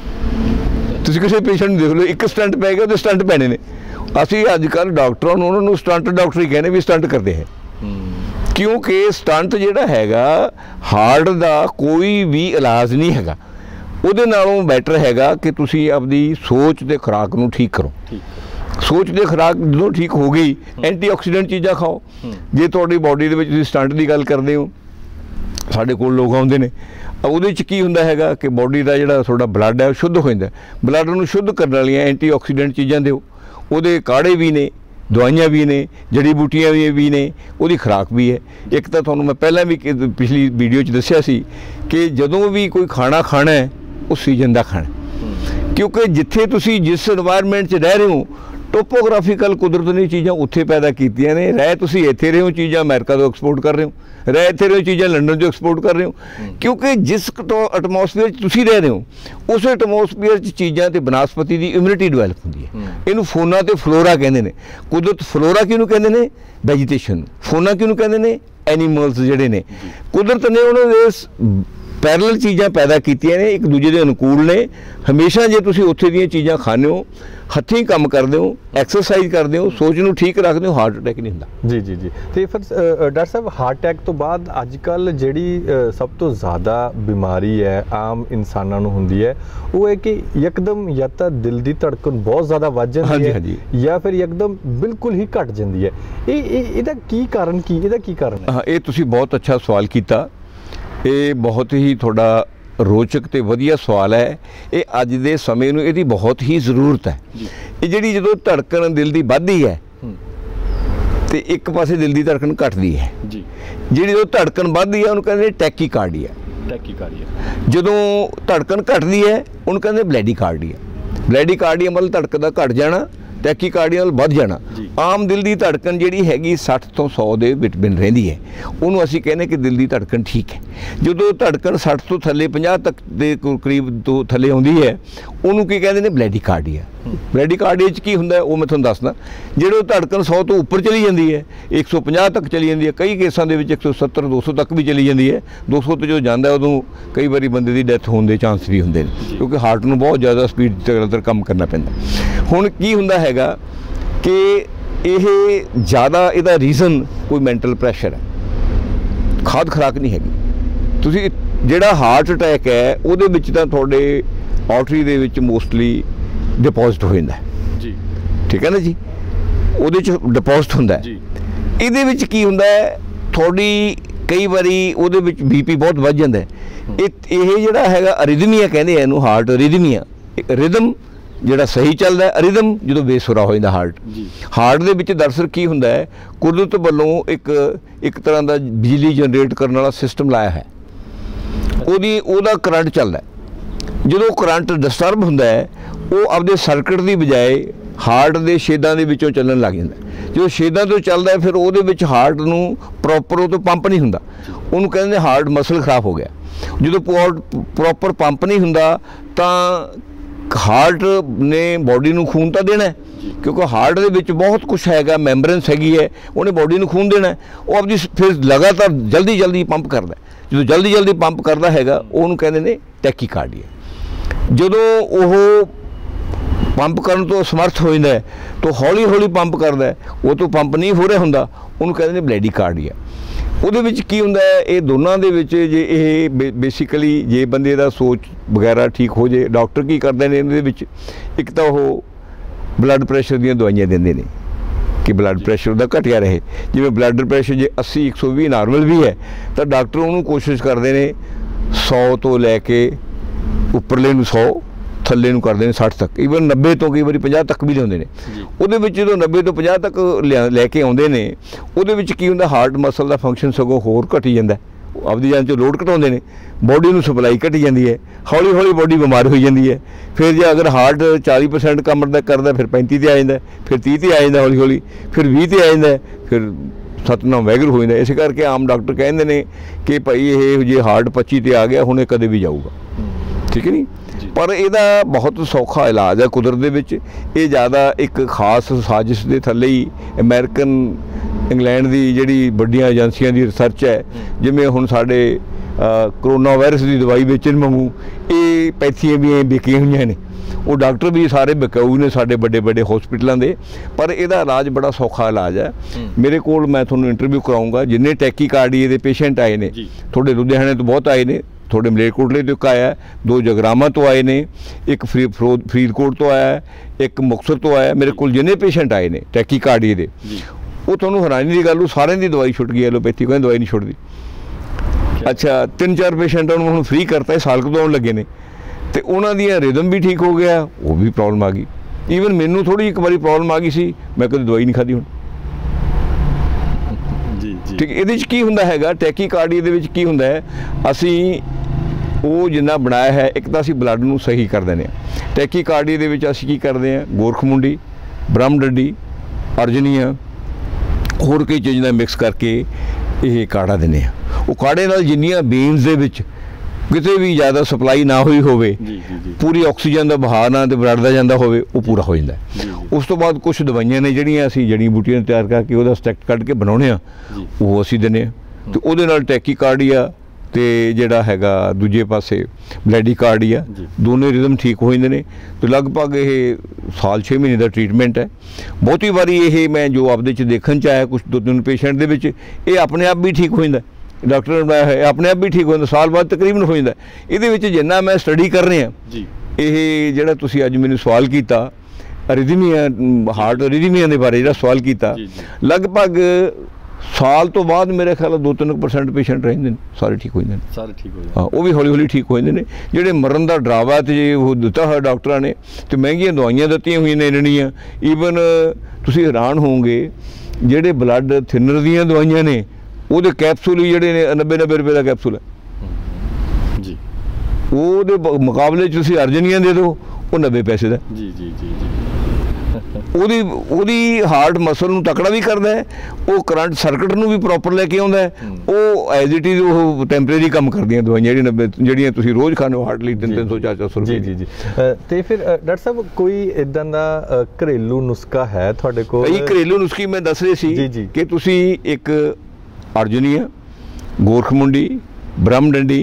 ਤੁਸੀਂ ਕਿਸੇ ਪੇਸ਼ੈਂਟ ਨੂੰ ਦੇਖ ਲਓ, ਇੱਕ ਸਟੰਟ ਪੈ ਗਿਆ, ਉਹਦੇ ਸਟੰਟ ਪੈਣੇ ਨੇ। ਅਸੀਂ ਅੱਜ ਕੱਲ੍ਹ ਡਾਕਟਰਾਂ ਨੂੰ ਉਹਨਾਂ ਨੂੰ ਸਟੰਟ ਡਾਕਟਰ ਹੀ ਕਹਿੰਦੇ ਵੀ ਸਟੰਟ ਕਰਦੇ ਹੈ, ਕਿਉਂਕਿ ਸਟੰਟ ਜਿਹੜਾ ਹੈਗਾ ਹਾਰਟ ਦਾ ਕੋਈ ਵੀ ਇਲਾਜ ਨਹੀਂ ਹੈਗਾ। ਉਹਦੇ ਨਾਲੋਂ ਬੈਟਰ ਹੈਗਾ ਕਿ ਤੁਸੀਂ ਆਪਦੀ ਸੋਚ ਤੇ ਖੁਰਾਕ ਨੂੰ ਠੀਕ ਕਰੋ। ਸੋਚ ਦੇ ਖੁਰਾਕ ਜਦੋਂ ਠੀਕ ਹੋ ਗਈ, ਐਂਟੀਆਕਸੀਡੈਂਟ ਚੀਜ਼ਾਂ ਖਾਓ। ਜੇ ਤੁਹਾਡੀ ਬੋਡੀ ਦੇ ਵਿੱਚ ਤੁਸੀਂ ਸਟੰਟ ਦੀ ਗੱਲ ਕਰਦੇ ਹੋ, ਸਾਡੇ ਕੋਲ ਲੋਕ ਆਉਂਦੇ ਨੇ, ਉਹਦੇ 'ਚ ਕੀ ਹੁੰਦਾ ਹੈਗਾ ਕਿ ਬੋਡੀ ਦਾ ਜਿਹੜਾ ਤੁਹਾਡਾ ਬਲੱਡ ਹੈ ਉਹ ਸ਼ੁੱਧ ਹੋ ਜਾਂਦਾ। ਬਲੱਡ ਨੂੰ ਸ਼ੁੱਧ ਕਰਨ ਵਾਲੀਆਂ ਐਂਟੀਆਕਸੀਡੈਂਟ ਚੀਜ਼ਾਂ ਦਿਓ, ਉਹਦੇ ਕਾੜੇ ਵੀ ਨੇ, ਦਵਾਈਆਂ ਵੀ ਨੇ, ਜੜੀ ਬੂਟੀਆਂ ਵੀ ਨੇ, ਉਹਦੀ ਖੁਰਾਕ ਵੀ ਹੈ। ਇੱਕ ਤਾਂ ਤੁਹਾਨੂੰ ਮੈਂ ਪਹਿਲਾਂ ਵੀ ਪਿਛਲੀ ਵੀਡੀਓ 'ਚ ਦੱਸਿਆ ਸੀ ਕਿ ਜਦੋਂ ਵੀ ਕੋਈ ਖਾਣਾ ਖਾਣਾ ਹੈ, ਉਹ ਸੀਜ਼ਨ ਦਾ ਖਾਣਾ, ਕਿਉਂਕਿ ਜਿੱਥੇ ਤੁਸੀਂ ਜਿਸ এনवायरमेंट 'ਚ ਰਹਿ ਰਹੇ ਹੋ, ਟੋਪੋਗ੍ਰਾਫੀਕਲ ਕੁਦਰਤ ਨੇ ਚੀਜ਼ਾਂ ਉੱਥੇ ਪੈਦਾ ਕੀਤੀਆਂ ਨੇ। ਰਹਿ ਤੁਸੀਂ ਇੱਥੇ ਰਹੇ ਹੋ, ਚੀਜ਼ਾਂ ਅਮਰੀਕਾ ਤੋਂ ਐਕਸਪੋਰਟ ਕਰ ਰਹੇ ਹੋ, ਰਹਿ ਇੱਥੇ ਰਹੇ ਹੋ, ਚੀਜ਼ਾਂ ਲੰਡਨ ਤੋਂ ਐਕਸਪੋਰਟ ਕਰ ਰਹੇ ਹੋ, ਕਿਉਂਕਿ ਜਿਸ ਐਟਮੋਸਫੀਅਰ 'ਚ ਤੁਸੀਂ ਰਹਿ ਰਹੇ ਹੋ, ਉਸ ਐਟਮੋਸਫੀਅਰ 'ਚ ਚੀਜ਼ਾਂ ਤੇ ਬਨਸਪਤੀ ਦੀ ਇਮਿਊਨਿਟੀ ਡਿਵੈਲਪ ਹੁੰਦੀ ਹੈ। ਇਹਨੂੰ ਫੋਨਾ ਤੇ ਫਲੋਰਾ ਕਹਿੰਦੇ ਨੇ। ਕੁਦਰਤ ਫਲੋਰਾ ਕਿਹਨੂੰ ਕਹਿੰਦੇ ਨੇ? ਵੈਜੀਟੇਸ਼ਨ। ਫੋਨਾ ਕਿਹਨੂੰ ਕਹਿੰਦੇ ਨੇ? ਐਨੀਮਲਸ ਜਿਹੜੇ ਨੇ। ਕੁਦਰਤ ਨੇ ਉਹਨਾਂ ਦੇ ਪੈਰਲਲ ਚੀਜ਼ਾਂ ਪੈਦਾ ਕੀਤੀਆਂ ਨੇ, ਇੱਕ ਦੂਜੇ ਦੇ ਅਨੁਕੂਲ ਨੇ। ਹਮੇਸ਼ਾ ਜੇ ਤੁਸੀਂ ਉੱਥੇ ਦੀਆਂ ਚੀਜ਼ਾਂ ਖਾਂਦੇ ਹੋ, ਹੱਥੀਂ ਕੰਮ ਕਰਦੇ ਹੋ, ਐਕਸਰਸਾਈਜ਼ ਕਰਦੇ ਹੋ, ਸੋਚ ਨੂੰ ਠੀਕ ਰੱਖਦੇ ਹੋ, ਹਾਰਟ ਅਟੈਕ ਨਹੀਂ ਹੁੰਦਾ। ਜੀ ਜੀ ਜੀ। ਤੇ ਫਿਰ ਡਾਕਟਰ ਸਾਹਿਬ, ਹਾਰਟ ਅਟੈਕ ਤੋਂ ਬਾਅਦ ਅੱਜ ਕੱਲ੍ਹ ਜਿਹੜੀ ਸਭ ਤੋਂ ਜ਼ਿਆਦਾ ਬਿਮਾਰੀ ਹੈ ਆਮ ਇਨਸਾਨਾਂ ਨੂੰ ਹੁੰਦੀ ਹੈ, ਉਹ ਹੈ ਕਿ ਯਕਦਮ ਜਾਂ ਤਾਂ ਦਿਲ ਦੀ ਧੜਕਨ ਬਹੁਤ ਜ਼ਿਆਦਾ ਵੱਧ ਜਾਂਦੀ ਹੈ, ਜਾਂ ਫਿਰ ਯਕਦਮ ਬਿਲਕੁਲ ਹੀ ਘਟ ਜਾਂਦੀ ਹੈ। ਇਹਦਾ ਕੀ ਕਾਰਨ ਇਹਦਾ ਕੀ ਕਾਰਨ ਹੈ? ਇਹ ਤੁਸੀਂ ਬਹੁਤ ਅੱਛਾ ਸਵਾਲ ਕੀਤਾ। ਇਹ ਬਹੁਤ ਹੀ ਤੁਹਾਡਾ ਰੋਚਕ ਤੇ ਵਧੀਆ ਸਵਾਲ ਹੈ। ਇਹ ਅੱਜ ਦੇ ਸਮੇਂ ਨੂੰ ਇਹਦੀ ਬਹੁਤ ਹੀ ਜ਼ਰੂਰਤ ਹੈ। ਇਹ ਜਿਹੜੀ ਜਦੋਂ ਧੜਕਣ ਦਿਲ ਦੀ ਵੱਧਦੀ ਹੈ, ਤੇ ਇੱਕ ਪਾਸੇ ਦਿਲ ਦੀ ਧੜਕਣ ਘਟਦੀ ਹੈ ਜੀ। ਜਿਹੜੀ ਉਹ ਧੜਕਣ ਵੱਧਦੀ ਹੈ ਉਹਨੂੰ ਕਹਿੰਦੇ ਟੈਕੀਕਾਰਡੀਆ। ਜਦੋਂ ਧੜਕਣ ਘਟਦੀ ਹੈ ਉਹਨੂੰ ਕਹਿੰਦੇ ਬਲੈਡੀਕਾਰਡੀਆ। ਬਲੈਡੀਕਾਰਡੀਆ ਮਤਲਬ ਧੜਕਣ ਦਾ ਘਟ ਜਾਣਾ, ਟੈਕੀਕਾਰਡੀਆ ਨਾਲ ਵੱਧ ਜਾਣਾ। ਆਮ ਦਿਲ ਦੀ ਧੜਕਣ ਜਿਹੜੀ ਹੈਗੀ 60 ਤੋਂ 100 ਦੇ ਬਿਨ ਰਹਿੰਦੀ ਹੈ, ਉਹਨੂੰ ਅਸੀਂ ਕਹਿੰਦੇ ਕਿ ਦਿਲ ਦੀ ਧੜਕਣ ਠੀਕ ਹੈ। ਜਦੋਂ ਧੜਕਣ 60 ਤੋਂ ਥੱਲੇ 50 ਤੱਕ ਦੇ ਕਰੀਬ ਤੋਂ ਥੱਲੇ ਆਉਂਦੀ ਹੈ ਉਹਨੂੰ ਕੀ ਕਹਿੰਦੇ ਨੇ ਬਲੈਡੀਕਾਰਡੀਆ। ਬਲੈਡੀਕਾਰਡੀਆ 'ਚ ਕੀ ਹੁੰਦਾ ਉਹ ਮੈਂ ਤੁਹਾਨੂੰ ਦੱਸਦਾ। ਜਦੋਂ ਧੜਕਣ 100 ਤੋਂ ਉੱਪਰ ਚਲੀ ਜਾਂਦੀ ਹੈ, 150 ਤੱਕ ਚਲੀ ਜਾਂਦੀ ਹੈ, ਕਈ ਕੇਸਾਂ ਦੇ ਵਿੱਚ 170 200 ਤੱਕ ਵੀ ਚਲੀ ਜਾਂਦੀ ਹੈ। 200 ਤੋਂ ਜੋ ਜਾਂਦਾ ਉਦੋਂ ਕਈ ਵਾਰੀ ਬੰਦੇ ਦੀ ਡੈਥ ਹੋਣ ਦੇ ਚਾਂਸ ਵੀ ਹੁੰਦੇ ਨੇ, ਕਿਉਂਕਿ ਹਾਰਟ ਨੂੰ ਬਹੁਤ ਜ਼ਿਆਦਾ ਸਪੀਡ 'ਤੇ ਲਗਾਤਾਰ ਕੰਮ ਕਰਨਾ ਪੈਂਦਾ। ਹੁਣ ਕੀ ਹੁੰਦਾ ਹੈਗਾ ਕਿ ਇਹ ਜ਼ਿਆਦਾ ਇਹਦਾ ਰੀਜ਼ਨ ਕੋਈ ਮੈਂਟਲ ਪ੍ਰੈਸ਼ਰ ਹੈ, ਖਾਦ ਖੁਰਾਕ ਨਹੀਂ ਹੈਗੀ। ਤੁਸੀਂ ਜਿਹੜਾ ਹਾਰਟ ਅਟੈਕ ਹੈ ਉਹਦੇ ਵਿੱਚ ਤਾਂ ਤੁਹਾਡੇ ਆਰਟਰੀ ਦੇ ਵਿੱਚ ਮੋਸਟਲੀ ਡਿਪੋਜ਼ਿਟ ਹੋ ਜਾਂਦਾ ਜੀ, ਠੀਕ ਹੈ ਨਾ ਜੀ, ਉਹਦੇ 'ਚ ਡਿਪੋਜ਼ਿਟ ਹੁੰਦਾ ਜੀ। ਇਹਦੇ ਵਿੱਚ ਕੀ ਹੁੰਦਾ ਹੈ, ਤੁਹਾਡੀ ਕਈ ਵਾਰੀ ਉਹਦੇ ਵਿੱਚ BP ਬਹੁਤ ਵੱਧ ਜਾਂਦਾ। ਇਹ ਜਿਹੜਾ ਹੈਗਾ ਅਰਿਦਮੀਆ ਕਹਿੰਦੇ ਆ ਇਹਨੂੰ, ਹਾਰਟ ਅਰਿਦਮੀਆ। ਰਿਦਮ ਜਿਹੜਾ ਸਹੀ ਚੱਲਦਾ, ਅਰਿਦਮ ਜਦੋਂ ਬੇਸੁਰਾ ਹੋ ਜਾਂਦਾ ਹਾਰਟ ਦੇ ਵਿੱਚ। ਦਰਅਸਲ ਕੀ ਹੁੰਦਾ ਹੈ, ਕੁਦਰਤ ਵੱਲੋਂ ਇੱਕ ਤਰ੍ਹਾਂ ਦਾ ਬਿਜਲੀ ਜਨਰੇਟ ਕਰਨ ਵਾਲਾ ਸਿਸਟਮ ਲਾਇਆ ਹੈ, ਉਹਦਾ ਕਰੰਟ ਚੱਲਦਾ। ਜਦੋਂ ਕਰੰਟ ਡਿਸਟਰਬ ਹੁੰਦਾ ਹੈ ਉਹ ਆਪਦੇ ਸਰਕਟ ਦੀ ਬਜਾਏ ਹਾਰਟ ਦੇ ਛੇਦਾਂ ਦੇ ਵਿੱਚੋਂ ਚੱਲਣ ਲੱਗ ਜਾਂਦਾ। ਜਦੋਂ ਛੇਦਾਂ ਤੋਂ ਚੱਲਦਾ ਫਿਰ ਉਹਦੇ ਵਿੱਚ ਹਾਰਟ ਨੂੰ ਪ੍ਰੋਪਰ ਉਹ ਤੋਂ ਪੰਪ ਨਹੀਂ ਹੁੰਦਾ, ਉਹਨੂੰ ਕਹਿੰਦੇ ਹਾਰਟ ਮਸਲ ਖਰਾਬ ਹੋ ਗਿਆ। ਜਦੋਂ ਪ੍ਰੋਪਰ ਪੰਪ ਨਹੀਂ ਹੁੰਦਾ ਤਾਂ ਹਾਰਟ ਨੇ ਬਾਡੀ ਨੂੰ ਖੂਨ ਤਾਂ ਦੇਣਾ, ਕਿਉਂਕਿ ਹਾਰਟ ਦੇ ਵਿੱਚ ਬਹੁਤ ਕੁਝ ਹੈਗਾ, ਮੈਂਬਰੈਂਸ ਹੈਗੀ ਹੈ, ਉਹਨੇ ਬਾਡੀ ਨੂੰ ਖੂਨ ਦੇਣਾ। ਉਹ ਆਪਦੀ ਫਿਰ ਲਗਾਤਾਰ ਜਲਦੀ ਪੰਪ ਕਰਦਾ। ਜਦੋਂ ਜਲਦੀ ਪੰਪ ਕਰਦਾ ਹੈਗਾ ਉਹਨੂੰ ਕਹਿੰਦੇ ਨੇ ਟੈਕੀਕਾਰਡੀਆ। ਜਦੋਂ ਉਹ ਪੰਪ ਕਰਨ ਤੋਂ ਸਮਰਥ ਹੋ ਜਾਂਦਾ ਤਾਂ ਹੌਲੀ ਪੰਪ ਕਰਦਾ, ਉਹ ਤੋਂ ਪੰਪ ਨਹੀਂ ਹੋ ਰਿਹਾ ਹੁੰਦਾ, ਉਹਨੂੰ ਕਹਿੰਦੇ ਨੇ ਬਲੈਡੀਕਾਰਡੀਆ। ਉਹਦੇ ਵਿੱਚ ਕੀ ਹੁੰਦਾ ਹੈ, ਇਹ ਦੋਨਾਂ ਦੇ ਵਿੱਚ ਜੇ ਇਹ ਬੇਸਿਕਲੀ ਜੇ ਬੰਦੇ ਦਾ ਸੋਚ ਵਗੈਰਾ ਠੀਕ ਹੋ ਜੇ, ਡਾਕਟਰ ਕੀ ਕਰਦੇ ਨੇ ਇਹਦੇ ਵਿੱਚ, ਇੱਕ ਤਾਂ ਉਹ ਬਲੱਡ ਪ੍ਰੈਸ਼ਰ ਦੀਆਂ ਦਵਾਈਆਂ ਦਿੰਦੇ ਨੇ ਕਿ ਬਲੱਡ ਪ੍ਰੈਸ਼ਰ ਉਹਦਾ ਘਟਿਆ ਰਹੇ। ਜਿਵੇਂ ਬਲੱਡ ਪ੍ਰੈਸ਼ਰ ਜੇ 80 120 ਨਾਰਮਲ ਵੀ ਹੈ ਤਾਂ ਡਾਕਟਰ ਉਹਨੂੰ ਕੋਸ਼ਿਸ਼ ਕਰਦੇ ਨੇ 100 ਤੋਂ ਲੈ ਕੇ ਉੱਪਰਲੇ ਨੂੰ 100, ਥੱਲੇ ਨੂੰ ਕਰਦੇ ਨੇ 60 ਤੱਕ, ਈਵਨ 90 ਤੋਂ ਕਈ ਵਾਰੀ 50 ਤੱਕ ਵੀ ਲਿਆਉਂਦੇ ਨੇ। ਉਹਦੇ ਵਿੱਚ ਜਦੋਂ 90 ਤੋਂ 50 ਤੱਕ ਲੈ ਕੇ ਆਉਂਦੇ ਨੇ, ਉਹਦੇ ਵਿੱਚ ਕੀ ਹੁੰਦਾ, ਹਾਰਟ ਮਸਲ ਦਾ ਫੰਕਸ਼ਨ ਸਗੋਂ ਹੋਰ ਘਟੀ ਜਾਂਦਾ। ਆਪਦੀ ਜਾਨ 'ਚੋਂ ਲੋਡ ਘਟਾਉਂਦੇ ਨੇ, ਬਾਡੀ ਨੂੰ ਸਪਲਾਈ ਘਟੀ ਜਾਂਦੀ ਹੈ, ਹੌਲੀ ਬਾਡੀ ਬਿਮਾਰ ਹੋਈ ਜਾਂਦੀ ਹੈ। ਫਿਰ ਜੇ ਅਗਰ ਹਾਰਟ 40% ਕੰਮ ਕਰਦਾ ਫਿਰ 35 ਤੇ ਆ ਜਾਂਦਾ, ਫਿਰ 30 ਤੇ ਆ ਜਾਂਦਾ, ਹੌਲੀ ਫਿਰ 20 ਤੇ ਆ ਜਾਂਦਾ, ਫਿਰ ਸਤਨਾਮ ਵਾਹਿਗੁਰੂ ਹੋ ਜਾਂਦਾ। ਇਸ ਕਰਕੇ ਆਮ ਡਾਕਟਰ ਕਹਿੰਦੇ ਨੇ ਕਿ ਭਾਈ ਇਹ ਜੇ ਹਾਰਟ 25 ਤੇ ਆ ਗਿਆ ਹੁਣ ਇਹ ਕਦੇ ਵੀ ਜਾਊਗਾ, ਠੀਕ ਹੈ ਨਹੀਂ। ਪਰ ਇਹਦਾ ਬਹੁਤ ਸੌਖਾ ਇਲਾਜ ਹੈ ਕੁਦਰਤ ਦੇ ਵਿੱਚ। ਇਹ ਜ਼ਿਆਦਾ ਇੱਕ ਖਾਸ ਸਾਜ਼ਿਸ਼ ਦੇ ਥੱਲੇ ਹੀ ਅਮਰੀਕਨ ਇੰਗਲੈਂਡ ਦੀ ਜਿਹੜੀ ਵੱਡੀਆਂ ਏਜੰਸੀਆਂ ਦੀ ਰਿਸਰਚ ਹੈ, ਜਿਵੇਂ ਹੁਣ ਸਾਡੇ ਕਰੋਨਾ ਵਾਇਰਸ ਦੀ ਦਵਾਈ ਵੇਚਣ ਵਾਂਗੂ ਇਹ ਪੈਥੀਆਂ ਵੀ ਵਿਕੀਆਂ ਹੋਈਆਂ ਨੇ। ਉਹ ਡਾਕਟਰ ਵੀ ਸਾਰੇ ਵਿਕਾਊ ਨੇ ਸਾਡੇ ਵੱਡੇ ਹਸਪੀਟਲਾਂ ਦੇ, ਪਰ ਇਹਦਾ ਇਲਾਜ ਬੜਾ ਸੌਖਾ ਇਲਾਜ ਹੈ। ਮੇਰੇ ਕੋਲ ਮੈਂ ਤੁਹਾਨੂੰ ਇੰਟਰਵਿਊ ਕਰਾਊਂਗਾ, ਜਿੰਨੇ ਟੈਕੀਕਾਰਡੀਆ ਦੇ ਪੇਸ਼ੈਂਟ ਆਏ ਨੇ, ਤੁਹਾਡੇ ਲੁਧਿਆਣੇ ਤੋਂ ਬਹੁਤ ਆਏ ਨੇ, ਤੁਹਾਡੇ ਮਲੇਰਕੋਟਲੇ ਤੋਂ ਇੱਕ ਆਇਆ, 2 ਜਗਰਾਵਾਂ ਤੋਂ ਆਏ ਨੇ, ਇੱਕ ਫਰੀਦਕੋਟ ਤੋਂ ਆਇਆ, ਇੱਕ ਮੁਕਤਸਰ ਤੋਂ ਆਇਆ। ਮੇਰੇ ਕੋਲ ਜਿੰਨੇ ਪੇਸ਼ੈਂਟ ਆਏ ਨੇ ਟੈਕੀਕਾਰਡੀਆ ਦੇ, ਉਹ ਤੁਹਾਨੂੰ ਹੈਰਾਨੀ ਦੀ ਗੱਲ, ਉਹ ਸਾਰਿਆਂ ਦੀ ਦਵਾਈ ਛੁੱਟ ਗਈ। ਐਲੋਪੈਥੀ ਕੋਈ ਦਵਾਈ ਨਹੀਂ ਛੁੱਟਦੀ। ਅੱਛਾ 3-4 ਪੇਸ਼ੈਂਟਾਂ ਨੂੰ ਹੁਣ ਫ੍ਰੀ ਕਰਤਾ, ਸਾਲ ਕੁ ਤੋਂ ਆਉਣ ਲੱਗੇ ਨੇ, ਤੇ ਉਹਨਾਂ ਦੀਆਂ ਰਿਦਮ ਵੀ ਠੀਕ ਹੋ ਗਿਆ, ਉਹ ਵੀ ਪ੍ਰੋਬਲਮ ਆ ਗਈ। ਈਵਨ ਮੈਨੂੰ ਥੋੜ੍ਹੀ ਇੱਕ ਵਾਰੀ ਪ੍ਰੋਬਲਮ ਆ ਗਈ ਸੀ, ਮੈਂ ਕਦੇ ਦਵਾਈ ਨਹੀਂ ਖਾਧੀ ਹੁਣ। ਠੀਕ, ਇਹਦੇ 'ਚ ਕੀ ਹੁੰਦਾ ਹੈਗਾ, ਟੈਕੀਕਾਰਡੀਆ ਦੇ ਵਿੱਚ ਕੀ ਹੁੰਦਾ ਹੈ, ਅਸੀਂ ਉਹ ਜਿੰਨਾ ਬਣਾਇਆ ਹੈ, ਇੱਕ ਤਾਂ ਅਸੀਂ ਬਲੱਡ ਨੂੰ ਸਹੀ ਕਰ ਦਿੰਦੇ ਹਾਂ। ਟੈਕੀਕਾਰਡੀਆ ਦੇ ਵਿੱਚ ਅਸੀਂ ਕੀ ਕਰਦੇ ਹਾਂ, ਗੋਰਖਮੁੰਡੀ, ਬ੍ਰਹਮਡੱਡੀ, ਅਰਜਨੀਆ, ਹੋਰ ਕਈ ਚੀਜ਼ਾਂ ਦਾ ਮਿਕਸ ਕਰਕੇ ਇਹ ਕਾੜਾ ਦਿੰਦੇ ਹਾਂ। ਉਹ ਕਾੜੇ ਨਾਲ ਜਿੰਨੀਆਂ ਬੇਨਸ ਦੇ ਵਿੱਚ ਕਿਤੇ ਵੀ ਜ਼ਿਆਦਾ ਸਪਲਾਈ ਨਾ ਹੋਈ ਹੋਵੇ, ਪੂਰੀ ਆਕਸੀਜਨ ਦਾ ਵਹਾਅ ਨਾ ਤੇ ਬਲੱਡ ਦਾ ਜਾਂਦਾ ਹੋਵੇ, ਉਹ ਪੂਰਾ ਹੋ ਜਾਂਦਾ। ਉਸ ਤੋਂ ਬਾਅਦ ਕੁਝ ਦਵਾਈਆਂ ਨੇ ਜਿਹੜੀਆਂ ਅਸੀਂ ਜੜੀ ਬੂਟੀਆਂ ਤਿਆਰ ਕਰਕੇ ਉਹਦਾ ਸਟੈਕਟ ਕੱਢ ਕੇ ਬਣਾਉਂਦੇ ਹਾਂ, ਉਹ ਅਸੀਂ ਦਿੰਦੇ ਹਾਂ। ਤੇ ਉਹਦੇ ਨਾਲ ਟੈਕੀਕਾਰਡੀਆ ਤੇ ਜਿਹੜਾ ਹੈਗਾ ਦੂਜੇ ਪਾਸੇ ਬਲੈਡੀਕਾਰਡੀਆ, ਦੋਨੇ ਰਿਦਮ ਠੀਕ ਹੋ ਜਾਂਦੇ ਨੇ। ਤੇ ਲਗਭਗ ਇਹ ਸਾਲ 6 ਮਹੀਨੇ ਦਾ ਟ੍ਰੀਟਮੈਂਟ ਹੈ। ਬਹੁਤੀ ਵਾਰੀ ਇਹ ਮੈਂ ਜੋ ਆਪਦੇ 'ਚ ਦੇਖਣ 'ਚ ਆਇਆ ਕੁਝ 2-3 ਪੇਸ਼ੈਂਟ ਦੇ ਵਿੱਚ, ਇਹ ਆਪਣੇ ਆਪ ਵੀ ਠੀਕ ਹੋ ਜਾਂਦਾ। ਡਾਕਟਰ ਨੇ ਬਣਾਇਆ ਹੈ, ਆਪਣੇ ਆਪ ਵੀ ਠੀਕ ਹੋ ਜਾਂਦਾ, ਸਾਲ ਬਾਅਦ ਤਕਰੀਬਨ ਹੋ ਜਾਂਦਾ। ਇਹਦੇ ਵਿੱਚ ਜਿੰਨਾ ਮੈਂ ਸਟੱਡੀ ਕਰ ਰਿਹਾ, ਇਹ ਜਿਹੜਾ ਤੁਸੀਂ ਅੱਜ ਮੈਨੂੰ ਸਵਾਲ ਕੀਤਾ ਅਰਿਦਮੀਆ, ਹਾਰਟ ਅਰਿਦਮੀਆ ਦੇ ਬਾਰੇ ਜਿਹੜਾ ਸਵਾਲ ਕੀਤਾ, ਲਗਭਗ ਸਾਲ ਤੋਂ ਬਾਅਦ ਮੇਰੇ ਖਿਆਲ 2-3% ਪੇਸ਼ੈਂਟ ਰਹਿੰਦੇ ਨੇ, ਸਾਰੇ ਠੀਕ ਹੋ ਜਾਂਦੇ ਨੇ, ਸਾਰੇ ਠੀਕ ਹੋ ਜਾਂਦੇ। ਹਾਂ, ਉਹ ਵੀ ਹੌਲੀ ਠੀਕ ਹੋ ਜਾਂਦੇ ਨੇ। ਜਿਹੜੇ ਮਰਨ ਦਾ ਡਰਾਵਾ ਤੇ ਜੇ ਉਹ ਦਿੱਤਾ ਹੋਇਆ ਡਾਕਟਰਾਂ ਨੇ, ਤੇ ਮਹਿੰਗੀਆਂ ਦਵਾਈਆਂ ਦਿੱਤੀਆਂ ਹੋਈਆਂ ਨੇ ਇੰਨੀਆਂ, ਈਵਨ ਤੁਸੀਂ ਹੈਰਾਨ ਹੋਵੋਗੇ ਜਿਹੜੇ ਬਲੱਡ ਥਿਨਰ ਦੀਆਂ ਦਵਾਈਆਂ ਨੇ ਉਹਦੇ ਕੈਪਸੂਲ ਹੀ ਜਿਹੜੇ ਨੇ 90 ਰੁਪਏ ਦਾ ਕੈਪਸੂਲ ਹੈ ਜੀ, ਉਹਦੇ ਮੁਕਾਬਲੇ 'ਚ ਤੁਸੀਂ ਅਰਜਨੀਆਂ ਦੇ ਦਿਓ ਉਹ 90 ਪੈਸੇ ਦਾ। ਜੀ ਜੀ ਜੀ ਜੀ ਉਹਦੀ ਹਾਰਟ ਮਸਲ ਨੂੰ ਤਕੜਾ ਵੀ ਕਰਦਾ ਹੈ, ਉਹ ਕਰੰਟ ਸਰਕਟ ਨੂੰ ਵੀ ਪ੍ਰੋਪਰ ਲੈ ਕੇ ਆਉਂਦਾ ਹੈ, ਉਹ ਐਜ਼ ਇਟ ਇਜ਼ ਉਹ ਟੈਂਪਰੇਰੀ ਕੰਮ ਕਰਦੀਆਂ ਦਵਾਈਆਂ ਜਿਹੜੀਆਂ ਤੁਸੀਂ ਰੋਜ਼ ਖਾਣੇ ਹੋ ਹਾਰਟ ਲਈ 300 400 ਰੁਪਏ। ਜੀ ਜੀ ਤੇ ਫਿਰ ਡਾਕਟਰ ਸਾਹਿਬ ਕੋਈ ਇਦਾਂ ਦਾ ਘਰੇਲੂ ਨੁਸਖਾ ਹੈ ਤੁਹਾਡੇ ਕੋਲ? ਕਈ ਘਰੇਲੂ ਨੁਸਖੇ ਮੈਂ ਦੱਸ ਰਹੇ ਸੀ ਕਿ ਤੁਸੀਂ ਇੱਕ ਅਰਜੁਨੀਆ, ਗੋਰਖਮੁੰਡੀ, ਬ੍ਰਹਮਡੰਡੀ,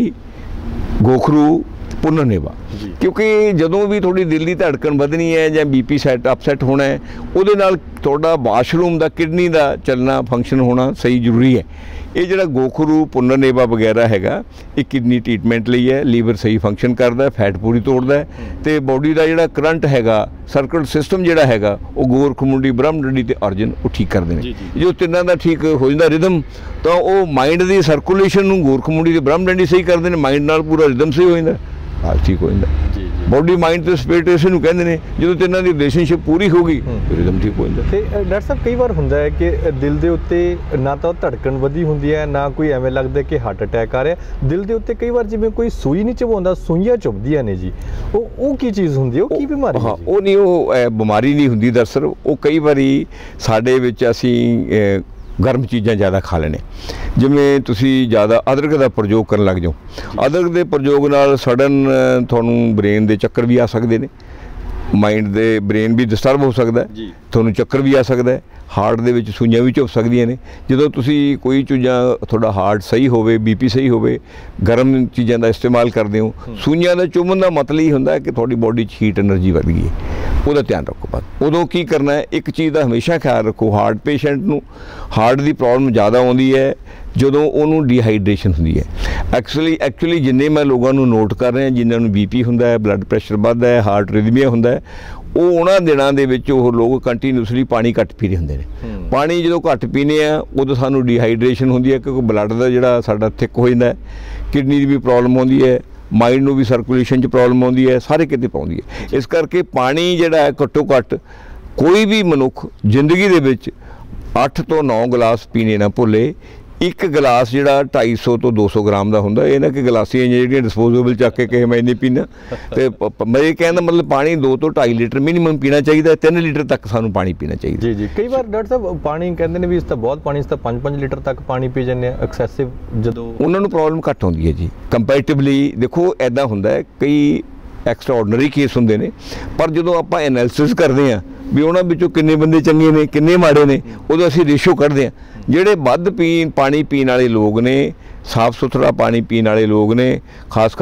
ਗੋਖਰੂ, ਪੁਨਰਨੇਵਾ, ਕਿਉਂਕਿ ਜਦੋਂ ਵੀ ਤੁਹਾਡੀ ਦਿਲ ਦੀ ਧੜਕਣ ਵਧਣੀ ਹੈ ਜਾਂ BP ਅਪਸੈਟ ਹੋਣਾ ਹੈ, ਉਹਦੇ ਨਾਲ ਤੁਹਾਡਾ ਵਾਸ਼ਰੂਮ ਦਾ ਕਿਡਨੀ ਦਾ ਚੱਲਣਾ ਫੰਕਸ਼ਨ ਹੋਣਾ ਸਹੀ ਜ਼ਰੂਰੀ ਹੈ। ਇਹ ਜਿਹੜਾ ਗੋਖਰੂ, ਪੁਨਰਨੇਵਾ ਵਗੈਰਾ ਹੈਗਾ ਇਹ ਕਿਡਨੀ ਟ੍ਰੀਟਮੈਂਟ ਲਈ ਹੈ, ਲੀਵਰ ਸਹੀ ਫੰਕਸ਼ਨ ਕਰਦਾ, ਫੈਟ ਪੂਰੀ ਤੋੜਦਾ ਹੈ ਤੇ ਬੋਡੀ ਦਾ ਜਿਹੜਾ ਕਰੰਟ ਹੈਗਾ, ਸਰਕਟ ਸਿਸਟਮ ਜਿਹੜਾ ਹੈਗਾ ਉਹ ਗੋਰਖਮੁੰਡੀ, ਬ੍ਰਹਮਡੰਡੀ ਤੇ ਅਰਜਨ ਉਹ ਠੀਕ ਕਰਦੇ ਨੇ। ਜੋ ਤਿੰਨਾਂ ਦਾ ਠੀਕ ਹੋ ਜਾਂਦਾ ਰਿਦਮ, ਤਾਂ ਉਹ ਮਾਈਂਡ ਦੀ ਸਰਕੂਲੇਸ਼ਨ ਨੂੰ ਗੋਰਖਮੁੰਡੀ ਤੇ ਬ੍ਰਹਮਡੰਡੀ ਸਹੀ ਕਰਦੇ ਨੇ, ਮਾਈਂਡ ਨਾਲ ਪੂਰਾ ਰਿਦਮ ਸਹੀ ਹੋ ਜਾਂਦਾ, ਠੀਕ ਹੋ ਜਾਂਦਾ। ਬੋਡੀ ਮਾਈਂਡ ਤੇ ਸਪਿਰਿਟ ਇਸੇ ਨੂੰ ਕਹਿੰਦੇ ਨੇ, ਜਦੋਂ ਤਿੰਨਾਂ ਦੀ ਰਿਲੇਸ਼ਨਸ਼ਿਪ ਪੂਰੀ ਹੋ ਗਈ ਰਿਦਮ ਠੀਕ ਹੋ ਜਾਂਦਾ। ਤੇ ਡਾਕਟਰ ਸਾਹਿਬ ਕਈ ਵਾਰ ਹੁੰਦਾ ਹੈ ਕਿ ਦਿਲ ਦੇ ਉੱਤੇ ਨਾ ਤਾਂ ਧੜਕਣ ਵਧੀ ਹੁੰਦੀ ਹੈ, ਨਾ ਕੋਈ ਐਵੇਂ ਲੱਗਦਾ ਕਿ ਹਾਰਟ ਅਟੈਕ ਆ ਰਿਹਾ, ਦਿਲ ਦੇ ਉੱਤੇ ਕਈ ਵਾਰ ਜਿਵੇਂ ਕੋਈ ਸੂਈ ਨਹੀਂ ਚੁਭਾਉਂਦਾ, ਸੂਈਆਂ ਚੁਭਦੀਆਂ ਨੇ ਜੀ, ਉਹ ਕੀ ਚੀਜ਼ ਹੁੰਦੀ ਹੈ, ਉਹ ਕੀ ਬਿਮਾਰੀ ਹੈ? ਉਹ ਨਹੀਂ, ਉਹ ਬਿਮਾਰੀ ਨਹੀਂ ਹੁੰਦੀ ਦਰਅਸਲ, ਉਹ ਕਈ ਵਾਰੀ ਸਾਡੇ ਵਿੱਚ ਅਸੀਂ ਗਰਮ ਚੀਜ਼ਾਂ ਜ਼ਿਆਦਾ ਖਾ ਲੈਣੇ, ਜਿਵੇਂ ਤੁਸੀਂ ਜ਼ਿਆਦਾ ਅਦਰਕ ਦਾ ਪ੍ਰਯੋਗ ਕਰਨ ਲੱਗ ਜਾਓ, ਅਦਰਕ ਦੇ ਪ੍ਰਯੋਗ ਨਾਲ ਸਡਨ ਤੁਹਾਨੂੰ ਬ੍ਰੇਨ ਦੇ ਚੱਕਰ ਵੀ ਆ ਸਕਦੇ ਨੇ, ਮਾਈਂਡ ਦੇ ਬ੍ਰੇਨ ਵੀ ਡਿਸਟਰਬ ਹੋ ਸਕਦਾ, ਤੁਹਾਨੂੰ ਚੱਕਰ ਵੀ ਆ ਸਕਦਾ, ਹਾਰਟ ਦੇ ਵਿੱਚ ਸੂਈਆਂ ਵੀ ਝੁਕ ਸਕਦੀਆਂ ਨੇ। ਜਦੋਂ ਤੁਸੀਂ ਕੋਈ ਚੀਜ਼ਾਂ ਤੁਹਾਡਾ ਹਾਰਟ ਸਹੀ ਹੋਵੇ, BP ਸਹੀ ਹੋਵੇ, ਗਰਮ ਚੀਜ਼ਾਂ ਦਾ ਇਸਤੇਮਾਲ ਕਰਦੇ ਹੋ, ਸੂਈਆਂ ਦਾ ਚੁਭਣ ਦਾ ਮਤਲਬ ਹੀ ਹੁੰਦਾ ਕਿ ਤੁਹਾਡੀ ਬੋਡੀ 'ਚ ਹੀਟ ਐਨਰਜੀ ਵੱਧ ਗਈ ਹੈ, ਉਹਦਾ ਧਿਆਨ ਰੱਖੋ। ਬਸ ਉਦੋਂ ਕੀ ਕਰਨਾ ਹੈ, ਇੱਕ ਚੀਜ਼ ਦਾ ਹਮੇਸ਼ਾ ਖਿਆਲ ਰੱਖੋ, ਹਾਰਟ ਪੇਸ਼ੈਂਟ ਨੂੰ ਹਾਰਟ ਦੀ ਪ੍ਰੋਬਲਮ ਜ਼ਿਆਦਾ ਆਉਂਦੀ ਹੈ ਜਦੋਂ ਉਹਨੂੰ ਡੀਹਾਈਡਰੇਸ਼ਨ ਹੁੰਦੀ ਹੈ। ਐਕਚੁਅਲੀ ਜਿੰਨੇ ਮੈਂ ਲੋਕਾਂ ਨੂੰ ਨੋਟ ਕਰ ਰਿਹਾ, ਜਿਨ੍ਹਾਂ ਨੂੰ BP ਹੁੰਦਾ ਹੈ, ਬਲੱਡ ਪ੍ਰੈਸ਼ਰ ਵੱਧਦਾ ਹੈ, ਹਾਰਟ ਰਿਦਮੀਆ ਹੁੰਦਾ ਹੈ, ਉਹ ਉਹਨਾਂ ਦਿਨਾਂ ਦੇ ਵਿੱਚ ਉਹ ਲੋਕ ਕੰਟੀਨਿਊਸਲੀ ਪਾਣੀ ਘੱਟ ਪੀ ਰਹੇ ਹੁੰਦੇ ਨੇ। ਪਾਣੀ ਜਦੋਂ ਘੱਟ ਪੀਂਦੇ ਆ ਉਦੋਂ ਸਾਨੂੰ ਡੀਹਾਈਡਰੇਸ਼ਨ ਹੁੰਦੀ ਹੈ, ਕਿਉਂਕਿ ਬਲੱਡ ਦਾ ਜਿਹੜਾ ਸਾਡਾ ਥਿੱਕ ਹੋ ਜਾਂਦਾ ਹੈ, ਕਿਡਨੀ ਦੀ ਵੀ ਪ੍ਰੋਬਲਮ ਆਉਂਦੀ ਹੈ, ਮਾਈਂਡ ਨੂੰ ਵੀ ਸਰਕੂਲੇਸ਼ਨ 'ਚ ਪ੍ਰੋਬਲਮ ਆਉਂਦੀ ਹੈ, ਸਾਰੇ ਕਿਤੇ ਪਾਉਂਦੀ ਹੈ। ਇਸ ਕਰਕੇ ਪਾਣੀ ਜਿਹੜਾ ਹੈ ਘੱਟੋ ਘੱਟ ਕੋਈ ਵੀ ਮਨੁੱਖ ਜ਼ਿੰਦਗੀ ਦੇ ਵਿੱਚ 8 ਤੋਂ 9 ਗਲਾਸ ਪੀਣੇ ਨਾ ਭੁੱਲੇ। ਇੱਕ ਗਲਾਸ ਜਿਹੜਾ 250 ਤੋਂ 200 ਗ੍ਰਾਮ ਦਾ ਹੁੰਦਾ, ਇਹ ਨਾ ਕਿ ਗਲਾਸੀਆਂ ਜਿਹੜੀਆਂ ਡਿਸਪੋਜ਼ੇਬਲ ਚੱਕ ਕੇ ਕਹੇ ਮੈਂ ਨਹੀਂ ਪੀਣਾ। ਤੇ ਮੇਰੇ ਕਹਿਣ ਦਾ ਮਤਲਬ ਪਾਣੀ 2 ਤੋਂ 2.5 ਲੀਟਰ ਮਿਨੀਮਮ ਪੀਣਾ ਚਾਹੀਦਾ, 3 ਲੀਟਰ ਤੱਕ ਸਾਨੂੰ ਪਾਣੀ ਪੀਣਾ ਚਾਹੀਦਾ। ਜੀ ਕਈ ਵਾਰ ਡਾਕਟਰ ਸਾਹਿਬ ਪਾਣੀ ਕਹਿੰਦੇ ਨੇ ਵੀ ਇਸ ਤਾਂ ਬਹੁਤ ਪਾਣੀ, ਇਸ ਤਾਂ 5-5 ਲੀਟਰ ਤੱਕ ਪਾਣੀ ਪੀ ਜਾਂਦੇ ਆ ਐਕਸੈਸਿਵ, ਜਦੋਂ ਉਹਨਾਂ ਨੂੰ ਪ੍ਰੋਬਲਮ ਘੱਟ ਆਉਂਦੀ ਹੈ ਜੀ ਕੰਪੈਰੀਟਿਵਲੀ। ਦੇਖੋ ਇੱਦਾਂ ਹੁੰਦਾ ਹੈ, ਕਈ ਐਕਸਟਰਾਆਰਡਨਰੀ ਕੇਸ ਹੁੰਦੇ ਨੇ, ਪਰ ਜਦੋਂ ਆਪਾਂ ਐਨਾਲਿਸਿਸ ਕਰਦੇ ਹਾਂ ਵੀ ਉਹਨਾਂ ਵਿੱਚੋਂ ਕਿੰਨੇ ਬੰਦੇ ਚੰਗੇ ਨੇ, ਕਿੰਨੇ ਮਾੜੇ ਨੇ, ਉਦੋਂ ਅਸੀਂ ਰੇਸ਼ੋ ਕੱਢਦੇ ਹਾਂ। ਜਿਹੜੇ ਵੱਧ ਪਾਣੀ ਪੀਣ ਵਾਲੇ ਲੋਕ ਨੇ, ਸਾਫ਼ ਸੁਥਰਾ ਪਾਣੀ ਪੀਣ ਵਾਲੇ ਲੋਕ ਨੇ, ਖਾਸ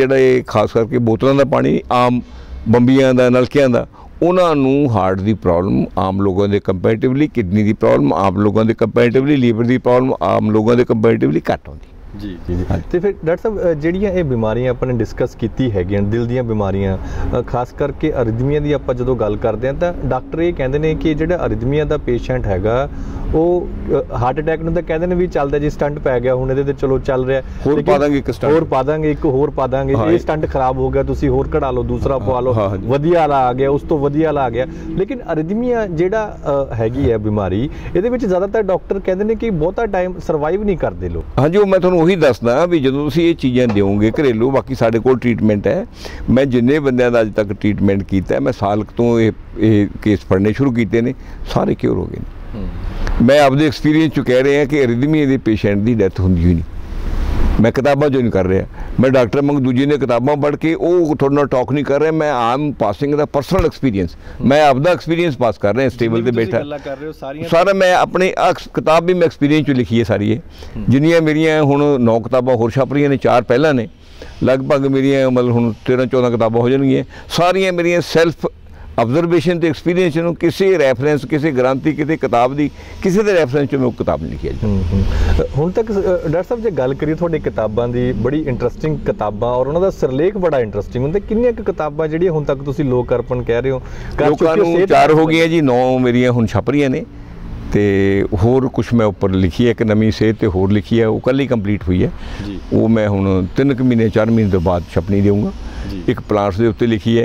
ਕਰਕੇ ਬੋਤਲਾਂ ਦਾ ਪਾਣੀ, ਆਮ ਬੰਬੀਆਂ ਦਾ, ਨਲਕਿਆਂ ਦਾ, ਉਹਨਾਂ ਨੂੰ ਹਾਰਟ ਦੀ ਪ੍ਰੋਬਲਮ ਆਮ ਲੋਕਾਂ ਦੇ ਕੰਪੈਰੀਟਿਵਲੀ, ਕਿਡਨੀ ਦੀ ਪ੍ਰੋਬਲਮ ਆਮ ਲੋਕਾਂ ਦੇ ਕੰਪੈਰੀਟਿਵਲੀ, ਲੀਵਰ ਦੀ ਪ੍ਰੋਬਲਮ ਆਮ ਲੋਕਾਂ ਦੇ ਕੰਪੈਰੀਟਿਵਲੀ ਘੱਟ ਆਉਂਦੀ। ਜੀ ਤੇ ਫਿਰ ਡਾਕਟਰ ਸਾਹਿਬ ਜਿਹੜੀਆਂ ਇਹ ਬਿਮਾਰੀਆਂ ਆਪਾਂ ਨੇ ਡਿਸਕਸ ਕੀਤੀ ਹੈਗੀਆਂ, ਦਿਲ ਦੀਆਂ ਬਿਮਾਰੀਆਂ, ਖਾਸ ਕਰਕੇ ਅਰਿਥਮੀਆ ਦੀ ਆਪਾਂ ਜਦੋਂ ਗੱਲ ਕਰਦੇ ਹਾਂ ਤਾਂ ਡਾਕਟਰ ਇਹ ਕਹਿੰਦੇ ਨੇ ਕਿ ਜਿਹੜਾ ਅਰਿਥਮੀਆ ਦਾ ਪੇਸ਼ੈਂਟ ਹੈਗਾ ਉਹ ਹਾਰਟ ਅਟੈਕ ਨੂੰ ਤਾਂ ਕਹਿੰਦੇ ਨੇ ਵੀ ਚੱਲਦਾ ਜੀ, ਸਟੰਟ ਪੈ ਗਿਆ ਹੁਣ ਇਹਦੇ ਤੇ, ਚਲੋ ਚੱਲ ਰਿਹਾ, ਹੋਰ ਪਾ ਦਾਂਗੇ ਇੱਕ ਹੋਰ ਪਾ ਦਾਂਗੇ, ਇਹ ਸਟੰਟ ਖਰਾਬ ਹੋ ਗਿਆ, ਤੁਸੀਂ ਹੋਰ ਕਢਾ ਲਓ, ਦੂਸਰਾ ਪਵਾ ਲਓ, ਵਧੀਆ ਵਾਲਾ ਆ ਗਿਆ, ਉਸ ਤੋਂ ਵਧੀਆ ਵਾਲਾ ਆ ਗਿਆ। ਲੇਕਿਨ ਅਰਿਥਮੀਆ ਜਿਹੜਾ ਹੈਗੀ ਹੈ ਬਿਮਾਰੀ, ਇਹਦੇ ਵਿੱਚ ਜ਼ਿਆਦਾਤਰ ਡਾਕਟਰ ਕਹਿੰਦੇ ਨੇ ਕਿ ਬਹੁਤਾ ਟਾਈਮ ਸਰਵਾਈਵ ਨਹੀਂ ਕਰਦੇ ਲੋਕ। ਹਾਂਜੀ, ਉਹ ਮੈਂ ਤੁਹਾਨੂੰ ਉਹੀ ਦੱਸਦਾ ਵੀ ਜਦੋਂ ਤੁਸੀਂ ਇਹ ਚੀਜ਼ਾਂ ਦਿਓਗੇ ਘਰੇਲੂ, ਬਾਕੀ ਸਾਡੇ ਕੋਲ ਟ੍ਰੀਟਮੈਂਟ ਹੈ, ਮੈਂ ਜਿੰਨੇ ਬੰਦਿਆਂ ਦਾ ਅੱਜ ਤੱਕ ਟ੍ਰੀਟਮੈਂਟ ਕੀਤਾ, ਮੈਂ ਸਾਲ ਤੋਂ ਇਹ ਕੇਸ ਪੜ੍ਹਨੇ ਸ਼ੁਰੂ ਕੀਤੇ ਨੇ, ਸਾਰੇ ਕਿਉਰ ਹੋ ਗਏ ਨੇ। ਮੈਂ ਆਪਦੇ ਐਕਸਪੀਰੀਅੰਸ 'ਚ ਕਹਿ ਰਿਹਾ ਕਿ ਅਰਿਥਮੀਆ ਦੇ ਪੇਸ਼ੈਂਟ ਦੀ ਡੈਥ ਹੁੰਦੀ ਹੋਈ ਨਹੀਂ। ਮੈਂ ਕਿਤਾਬਾਂ 'ਚੋਂ ਨਹੀਂ ਕਰ ਰਿਹਾ, ਮੈਂ ਡਾਕਟਰ ਵਾਂਗ ਦੂਜੇ ਨੇ ਕਿਤਾਬਾਂ ਪੜ੍ਹ ਕੇ ਉਹ ਤੁਹਾਡੇ ਨਾਲ ਟਾਕ ਨਹੀਂ ਕਰ ਰਿਹਾ, ਮੈਂ ਆਮ ਪਾਸਿੰਗ ਦਾ ਪਰਸਨਲ ਐਕਸਪੀਰੀਅੰਸ, ਮੈਂ ਆਪਦਾ ਐਕਸਪੀਰੀਅੰਸ ਪਾਸ ਕਰ ਰਿਹਾ, ਸਟੇਬਲ ਤੇ ਬੈਠਾ ਸਾਰਾ। ਮੈਂ ਆਪਣੀ ਕਿਤਾਬ ਵੀ ਮੈਂ ਐਕਸਪੀਰੀਅੰਸ 'ਚ ਲਿਖੀ ਹੈ ਸਾਰੀ। ਇਹ ਜਿੰਨੀਆਂ ਮੇਰੀਆਂ ਹੁਣ 9 ਕਿਤਾਬਾਂ ਹੋਰ ਛਪ ਰਹੀਆਂ ਨੇ, 4 ਪਹਿਲਾਂ ਨੇ, ਲਗਭਗ ਮੇਰੀਆਂ ਮਤਲਬ ਹੁਣ 13-14 ਕਿਤਾਬਾਂ ਹੋ ਜਾਣਗੀਆਂ, ਸਾਰੀਆਂ ਮੇਰੀਆਂ ਸੈਲਫ ਆਬਜ਼ਰਵੇਸ਼ਨ ਤੇ ਐਕਸਪੀਰੀਅੰਸ ਨੂੰ, ਕਿਸੇ ਰੈਫਰੈਂਸ, ਕਿਸੇ ਗ੍ਰੰਥੀ, ਕਿਸੇ ਕਿਤਾਬ ਦੀ, ਕਿਸੇ ਦੇ ਰੈਫਰੈਂਸ 'ਚ ਮੈਂ ਉਹ ਕਿਤਾਬ ਨਹੀਂ ਲਿਖੀ ਹੈ। ਹੁਣ ਤੱਕ ਡਾਕਟਰ ਸਾਹਿਬ ਜੇ ਗੱਲ ਕਰੀਏ ਤੁਹਾਡੀ ਕਿਤਾਬਾਂ ਦੀ, ਬੜੀ ਇੰਟਰਸਟਿੰਗ ਕਿਤਾਬਾਂ ਔਰ ਉਹਨਾਂ ਦਾ ਸਿਰਲੇਖ ਬੜਾ ਇੰਟਰਸਟਿੰਗ ਹੁੰਦਾ, ਕਿੰਨੀਆਂ ਕੁ ਕਿਤਾਬਾਂ ਜਿਹੜੀਆਂ ਹੁਣ ਤੱਕ ਤੁਸੀਂ ਲੋਕ ਅਰਪਣ ਕਹਿ ਰਹੇ ਹੋ? ਲੋਕਾਂ ਨੂੰ 4 ਹੋ ਗਈਆਂ ਜੀ, 9 ਮੇਰੀਆਂ ਹੁਣ ਛਪ ਰਹੀਆਂ ਨੇ, ਤੇ ਹੋਰ ਕੁਛ ਮੈਂ ਉੱਪਰ ਲਿਖੀ ਹੈ, ਇੱਕ ਨਵੀਂ ਸੇਧ ਤੇ ਹੋਰ ਲਿਖੀ ਹੈ, ਉਹ ਕੱਲ ਹੀ ਕੰਪਲੀਟ ਹੋਈ ਹੈ, ਉਹ ਮੈਂ ਹੁਣ 3 ਮਹੀਨੇ 4 ਮਹੀਨੇ ਤੋਂ ਬਾਅਦ ਛਪਣੀ ਦੇਵਾਂਗਾ। ਇੱਕ ਪਲਾਂਟਸ ਦੇ ਉੱਤੇ ਲਿਖੀ ਹੈ,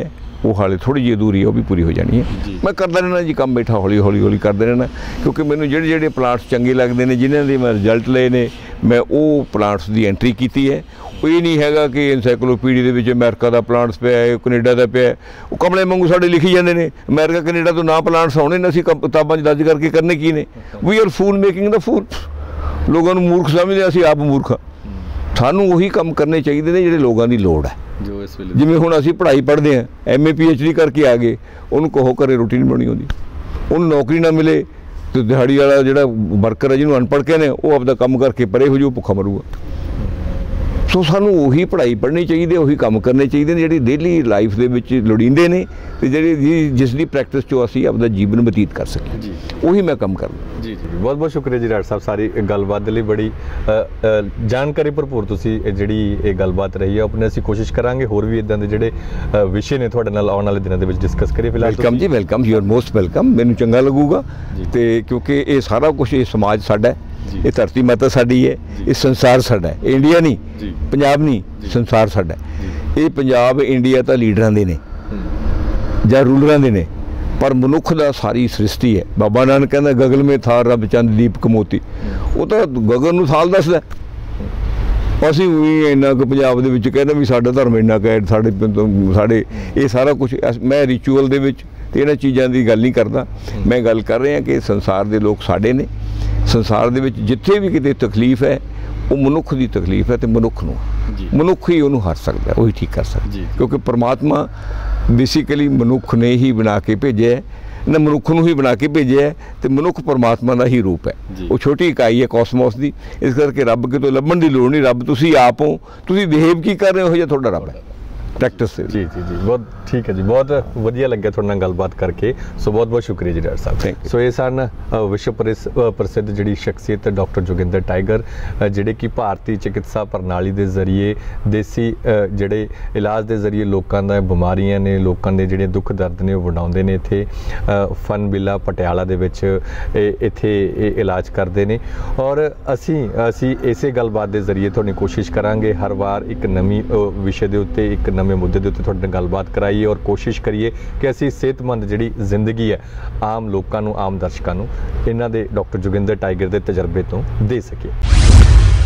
वो हाले थोड़ी जी अधूरी है, वो भी पूरी हो जानी है। मैं करता रहना जी काम, बैठा हौली हौली हौली करते रहना, क्योंकि मैंने ਜਿਹੜੇ ਜਿਹੜੇ ਪਲਾਂਟਸ ਚੰਗੇ ਲੱਗਦੇ ਨੇ, ਜਿਨ੍ਹਾਂ ਦੇ ਮੈਂ ਰਿਜ਼ਲਟ ਲਏ ਨੇ, ਮੈਂ ਉਹ ਪਲਾਂਟਸ ਦੀ ਐਂਟਰੀ ਕੀਤੀ ਹੈ। ਉਹ ਇਹ ਨਹੀਂ ਹੈਗਾ ਕਿ ਐਨਸਾਈਕਲੋਪੀਡੀਆ ਦੇ ਵਿੱਚ ਅਮਰੀਕਾ ਦਾ ਪਲਾਂਟਸ ਪਿਆ ਹੈ, ਕੈਨੇਡਾ ਦਾ ਪਿਆ ਹੈ, ਉਹ ਕਮਲੇ ਵਾਂਗੂ ਸਾਡੇ ਲਿਖੀ ਜਾਂਦੇ ਨੇ ਅਮਰੀਕਾ ਕੈਨੇਡਾ ਤੋਂ ਨਾ ਪਲਾਂਟਸ ਆਉਣੇ ਨੇ, ਅਸੀਂ ਕਿਤਾਬਾਂ 'ਚ ਦਰਜ ਕਰਕੇ ਕਰਨੇ ਕੀ ਨੇ। ਵੀ ਆਰ ਫੂਲ ਮੇਕਿੰਗ ਦਾ ਫੂਲ, ਲੋਕਾਂ ਨੂੰ ਮੂਰਖ ਸਮਝਦੇ, ਅਸੀਂ ਆਪ ਮੂਰਖ ਹਾਂ। ਸਾਨੂੰ ਉਹੀ ਕੰਮ ਕਰਨੇ ਚਾਹੀਦੇ ਨੇ ਜਿਹੜੇ ਲੋਕਾਂ ਦੀ ਲੋੜ ਹੈ। ਜਿਵੇਂ ਹੁਣ ਅਸੀਂ ਪੜ੍ਹਾਈ ਪੜ੍ਹਦੇ ਹਾਂ, MA PhD ਕਰਕੇ ਆ ਗਏ, ਉਹਨੂੰ ਕਹੋ ਘਰੇ ਰੋਟੀ ਨਹੀਂ ਬਣਾਉਣੀ ਆਉਂਦੀ, ਉਹਨੂੰ ਨੌਕਰੀ ਨਾ ਮਿਲੇ ਤੇ ਦਿਹਾੜੀ ਵਾਲਾ ਜਿਹੜਾ ਵਰਕਰ ਹੈ, ਜਿਹਨੂੰ ਅਨਪੜ੍ਹ ਕਹਿੰਦੇ, ਉਹ ਆਪਦਾ ਕੰਮ ਕਰਕੇ ਪਰੇ ਹੋ ਜਾਊ, ਭੁੱਖਾ ਮਰੂਗਾ। ਸੋ ਸਾਨੂੰ ਉਹੀ ਪੜ੍ਹਾਈ ਪੜ੍ਹਨੀ ਚਾਹੀਦੀ, ਉਹੀ ਕੰਮ ਕਰਨੇ ਚਾਹੀਦੇ ਨੇ ਜਿਹੜੇ ਡੇਲੀ ਲਾਈਫ ਦੇ ਵਿੱਚ ਲੋੜੀਂਦੇ ਨੇ, ਤੇ ਜਿਹੜੇ ਜਿਸ ਦੀ ਪ੍ਰੈਕਟਿਸ 'ਚੋਂ ਅਸੀਂ ਆਪਦਾ ਜੀਵਨ ਬਤੀਤ ਕਰ ਸਕੀਏ, ਉਹੀ ਮੈਂ ਕੰਮ ਕਰਦਾ। ਜੀ ਜੀ, ਬਹੁਤ ਬਹੁਤ ਸ਼ੁਕਰੀਆ ਜੀ ਡਾਕਟਰ ਸਾਹਿਬ, ਸਾਰੀ ਗੱਲਬਾਤ ਦੇ ਲਈ ਬੜੀ ਜਾਣਕਾਰੀ ਭਰਪੂਰ ਤੁਸੀਂ ਜਿਹੜੀ ਇਹ ਗੱਲਬਾਤ ਰਹੀ ਹੈ। ਆਪਣੇ ਅਸੀਂ ਕੋਸ਼ਿਸ਼ ਕਰਾਂਗੇ ਹੋਰ ਵੀ ਇੱਦਾਂ ਦੇ ਜਿਹੜੇ ਵਿਸ਼ੇ ਨੇ ਤੁਹਾਡੇ ਨਾਲ ਆਉਣ ਵਾਲੇ ਦਿਨਾਂ ਦੇ ਵਿੱਚ ਡਿਸਕਸ ਕਰੀਏ। ਫਿਲਹਾਲ ਵੈਲਕਮ ਜੀ, welcome, you are most welcome. ਮੈਨੂੰ ਚੰਗਾ ਲੱਗੂਗਾ, ਤੇ ਕਿਉਂਕਿ ਇਹ ਸਾਰਾ ਕੁਝ, ਇਹ ਸਮਾਜ ਸਾਡਾ ਹੈ, ਇਹ ਧਰਤੀ ਮਾਤਾ ਸਾਡੀ ਹੈ, ਇਹ ਸੰਸਾਰ ਸਾਡਾ ਹੈ, ਇੰਡੀਆ ਨਹੀਂ, ਪੰਜਾਬ ਨਹੀਂ, ਸੰਸਾਰ ਸਾਡਾ ਹੈ। ਇਹ ਪੰਜਾਬ ਇੰਡੀਆ ਤਾਂ ਲੀਡਰਾਂ ਦੇ ਨੇ ਜਾਂ ਰੂਲਰਾਂ ਦੇ ਨੇ, ਪਰ ਮਨੁੱਖ ਦਾ ਸਾਰੀ ਸ੍ਰਿਸ਼ਟੀ ਹੈ। ਬਾਬਾ ਨਾਨਕ ਕਹਿੰਦਾ ਗਗਨ ਮੇ ਥਾਰ ਰੱਬ ਚੰਦ ਦੀਪਕ ਮੋਤੀ, ਉਹ ਤਾਂ ਗਗਨ ਨੂੰ ਥਾਲ ਦੱਸਦਾ। ਅਸੀਂ ਵੀ ਇੰਨਾ ਕੁ ਪੰਜਾਬ ਦੇ ਵਿੱਚ ਕਹਿੰਦੇ ਵੀ ਸਾਡਾ ਧਰਮ ਇੰਨਾ ਕੁ ਹੈ, ਸਾਡੇ ਇਹ ਸਾਰਾ ਕੁਛ। ਮੈਂ ਰਿਚੁਅਲ ਦੇ ਵਿੱਚ ਤੇ ਇਹਨਾਂ ਚੀਜ਼ਾਂ ਦੀ ਗੱਲ ਨਹੀਂ ਕਰਦਾ, ਮੈਂ ਗੱਲ ਕਰ ਰਿਹਾ ਕਿ ਸੰਸਾਰ ਦੇ ਲੋਕ ਸਾਡੇ ਨੇ। ਸੰਸਾਰ ਦੇ ਵਿੱਚ ਜਿੱਥੇ ਵੀ ਕਿਤੇ ਤਕਲੀਫ ਹੈ, ਉਹ ਮਨੁੱਖ ਦੀ ਤਕਲੀਫ ਹੈ, ਤੇ ਮਨੁੱਖ ਨੂੰ, ਮਨੁੱਖ ਹੀ ਉਹਨੂੰ ਹਰ ਸਕਦਾ, ਉਹੀ ਠੀਕ ਕਰ ਸਕਦਾ, ਕਿਉਂਕਿ ਪਰਮਾਤਮਾ ਬੇਸਿਕਲੀ ਮਨੁੱਖ ਨੇ ਹੀ ਬਣਾ ਕੇ ਭੇਜਿਆ, ਨਾ ਮਨੁੱਖ ਨੂੰ ਹੀ ਬਣਾ ਕੇ ਭੇਜਿਆ, ਤੇ ਮਨੁੱਖ ਪਰਮਾਤਮਾ ਦਾ ਹੀ ਰੂਪ ਹੈ। ਉਹ ਛੋਟੀ ਇਕਾਈ ਹੈ ਕਾਸਮੋਸ ਦੀ, ਇਸ ਕਰਕੇ ਰੱਬ ਕਿਤੋਂ ਲੱਭਣ ਦੀ ਲੋੜ ਨਹੀਂ, ਰੱਬ ਤੁਸੀਂ ਆਪ ਹੋ। ਤੁਸੀਂ ਬਿਹੇਵ ਕੀ ਕਰ ਰਹੇ ਹੋ, ਜਾਂ ਤੁਹਾਡਾ ਰੱਬ ਹੈ ਪ੍ਰੈਕਟਿਸ। ਜੀ ਜੀ ਜੀ, ਬਹੁਤ ਠੀਕ ਹੈ ਜੀ, ਬਹੁਤ ਵਧੀਆ ਲੱਗਿਆ ਤੁਹਾਡੇ ਨਾਲ ਗੱਲਬਾਤ ਕਰਕੇ। ਸੋ ਬਹੁਤ ਬਹੁਤ ਸ਼ੁਕਰੀਆ ਜੀ ਡਾਕਟਰ ਸਾਹਿਬ। ਸੋ ਇਹ ਸਨ ਵਿਸ਼ਵ ਪ੍ਰਸਿੱਧ ਜਿਹੜੀ ਸ਼ਖਸੀਅਤ ਡਾਕਟਰ ਜੋਗਿੰਦਰ ਟਾਈਗਰ, ਜਿਹੜੇ ਕਿ ਭਾਰਤੀ ਚਿਕਿਤਸਾ ਪ੍ਰਣਾਲੀ ਦੇ ਜ਼ਰੀਏ, ਦੇਸੀ ਜਿਹੜੇ ਇਲਾਜ ਦੇ ਜ਼ਰੀਏ ਲੋਕਾਂ ਦਾ ਬਿਮਾਰੀਆਂ ਨੇ, ਲੋਕਾਂ ਦੇ ਜਿਹੜੇ ਦੁੱਖ ਦਰਦ ਨੇ, ਉਹ ਵੰਡਾਉਂਦੇ ਨੇ। ਇੱਥੇ ਫਨ ਵਿਲਾ ਪਟਿਆਲਾ ਦੇ ਵਿੱਚ ਇੱਥੇ ਇਹ ਇਲਾਜ ਕਰਦੇ ਨੇ। ਔਰ ਅਸੀਂ ਇਸੇ ਗੱਲਬਾਤ ਦੇ ਜ਼ਰੀਏ ਤੁਹਾਨੂੰ ਕੋਸ਼ਿਸ਼ ਕਰਾਂਗੇ ਹਰ ਵਾਰ ਇੱਕ ਨਵੀਂ ਵਿਸ਼ੇ ਦੇ ਉੱਤੇ, ਇੱਕ ਨਵੇਂ ਮੁੱਦੇ ਦੇ ਉੱਤੇ ਤੁਹਾਡੇ ਨਾਲ ਗੱਲਬਾਤ ਕਰਾਈਏ, ਔਰ ਕੋਸ਼ਿਸ਼ ਕਰੀਏ ਕਿ ਅਸੀਂ ਸਿਹਤਮੰਦ ਜਿਹੜੀ ਜ਼ਿੰਦਗੀ ਹੈ ਆਮ ਲੋਕਾਂ ਨੂੰ, ਆਮ ਦਰਸ਼ਕਾਂ ਨੂੰ ਇਹਨਾਂ ਦੇ ਡਾਕਟਰ ਜੋਗਿੰਦਰ ਟਾਈਗਰ ਦੇ ਤਜਰਬੇ ਤੋਂ ਦੇ ਸਕੀਏ।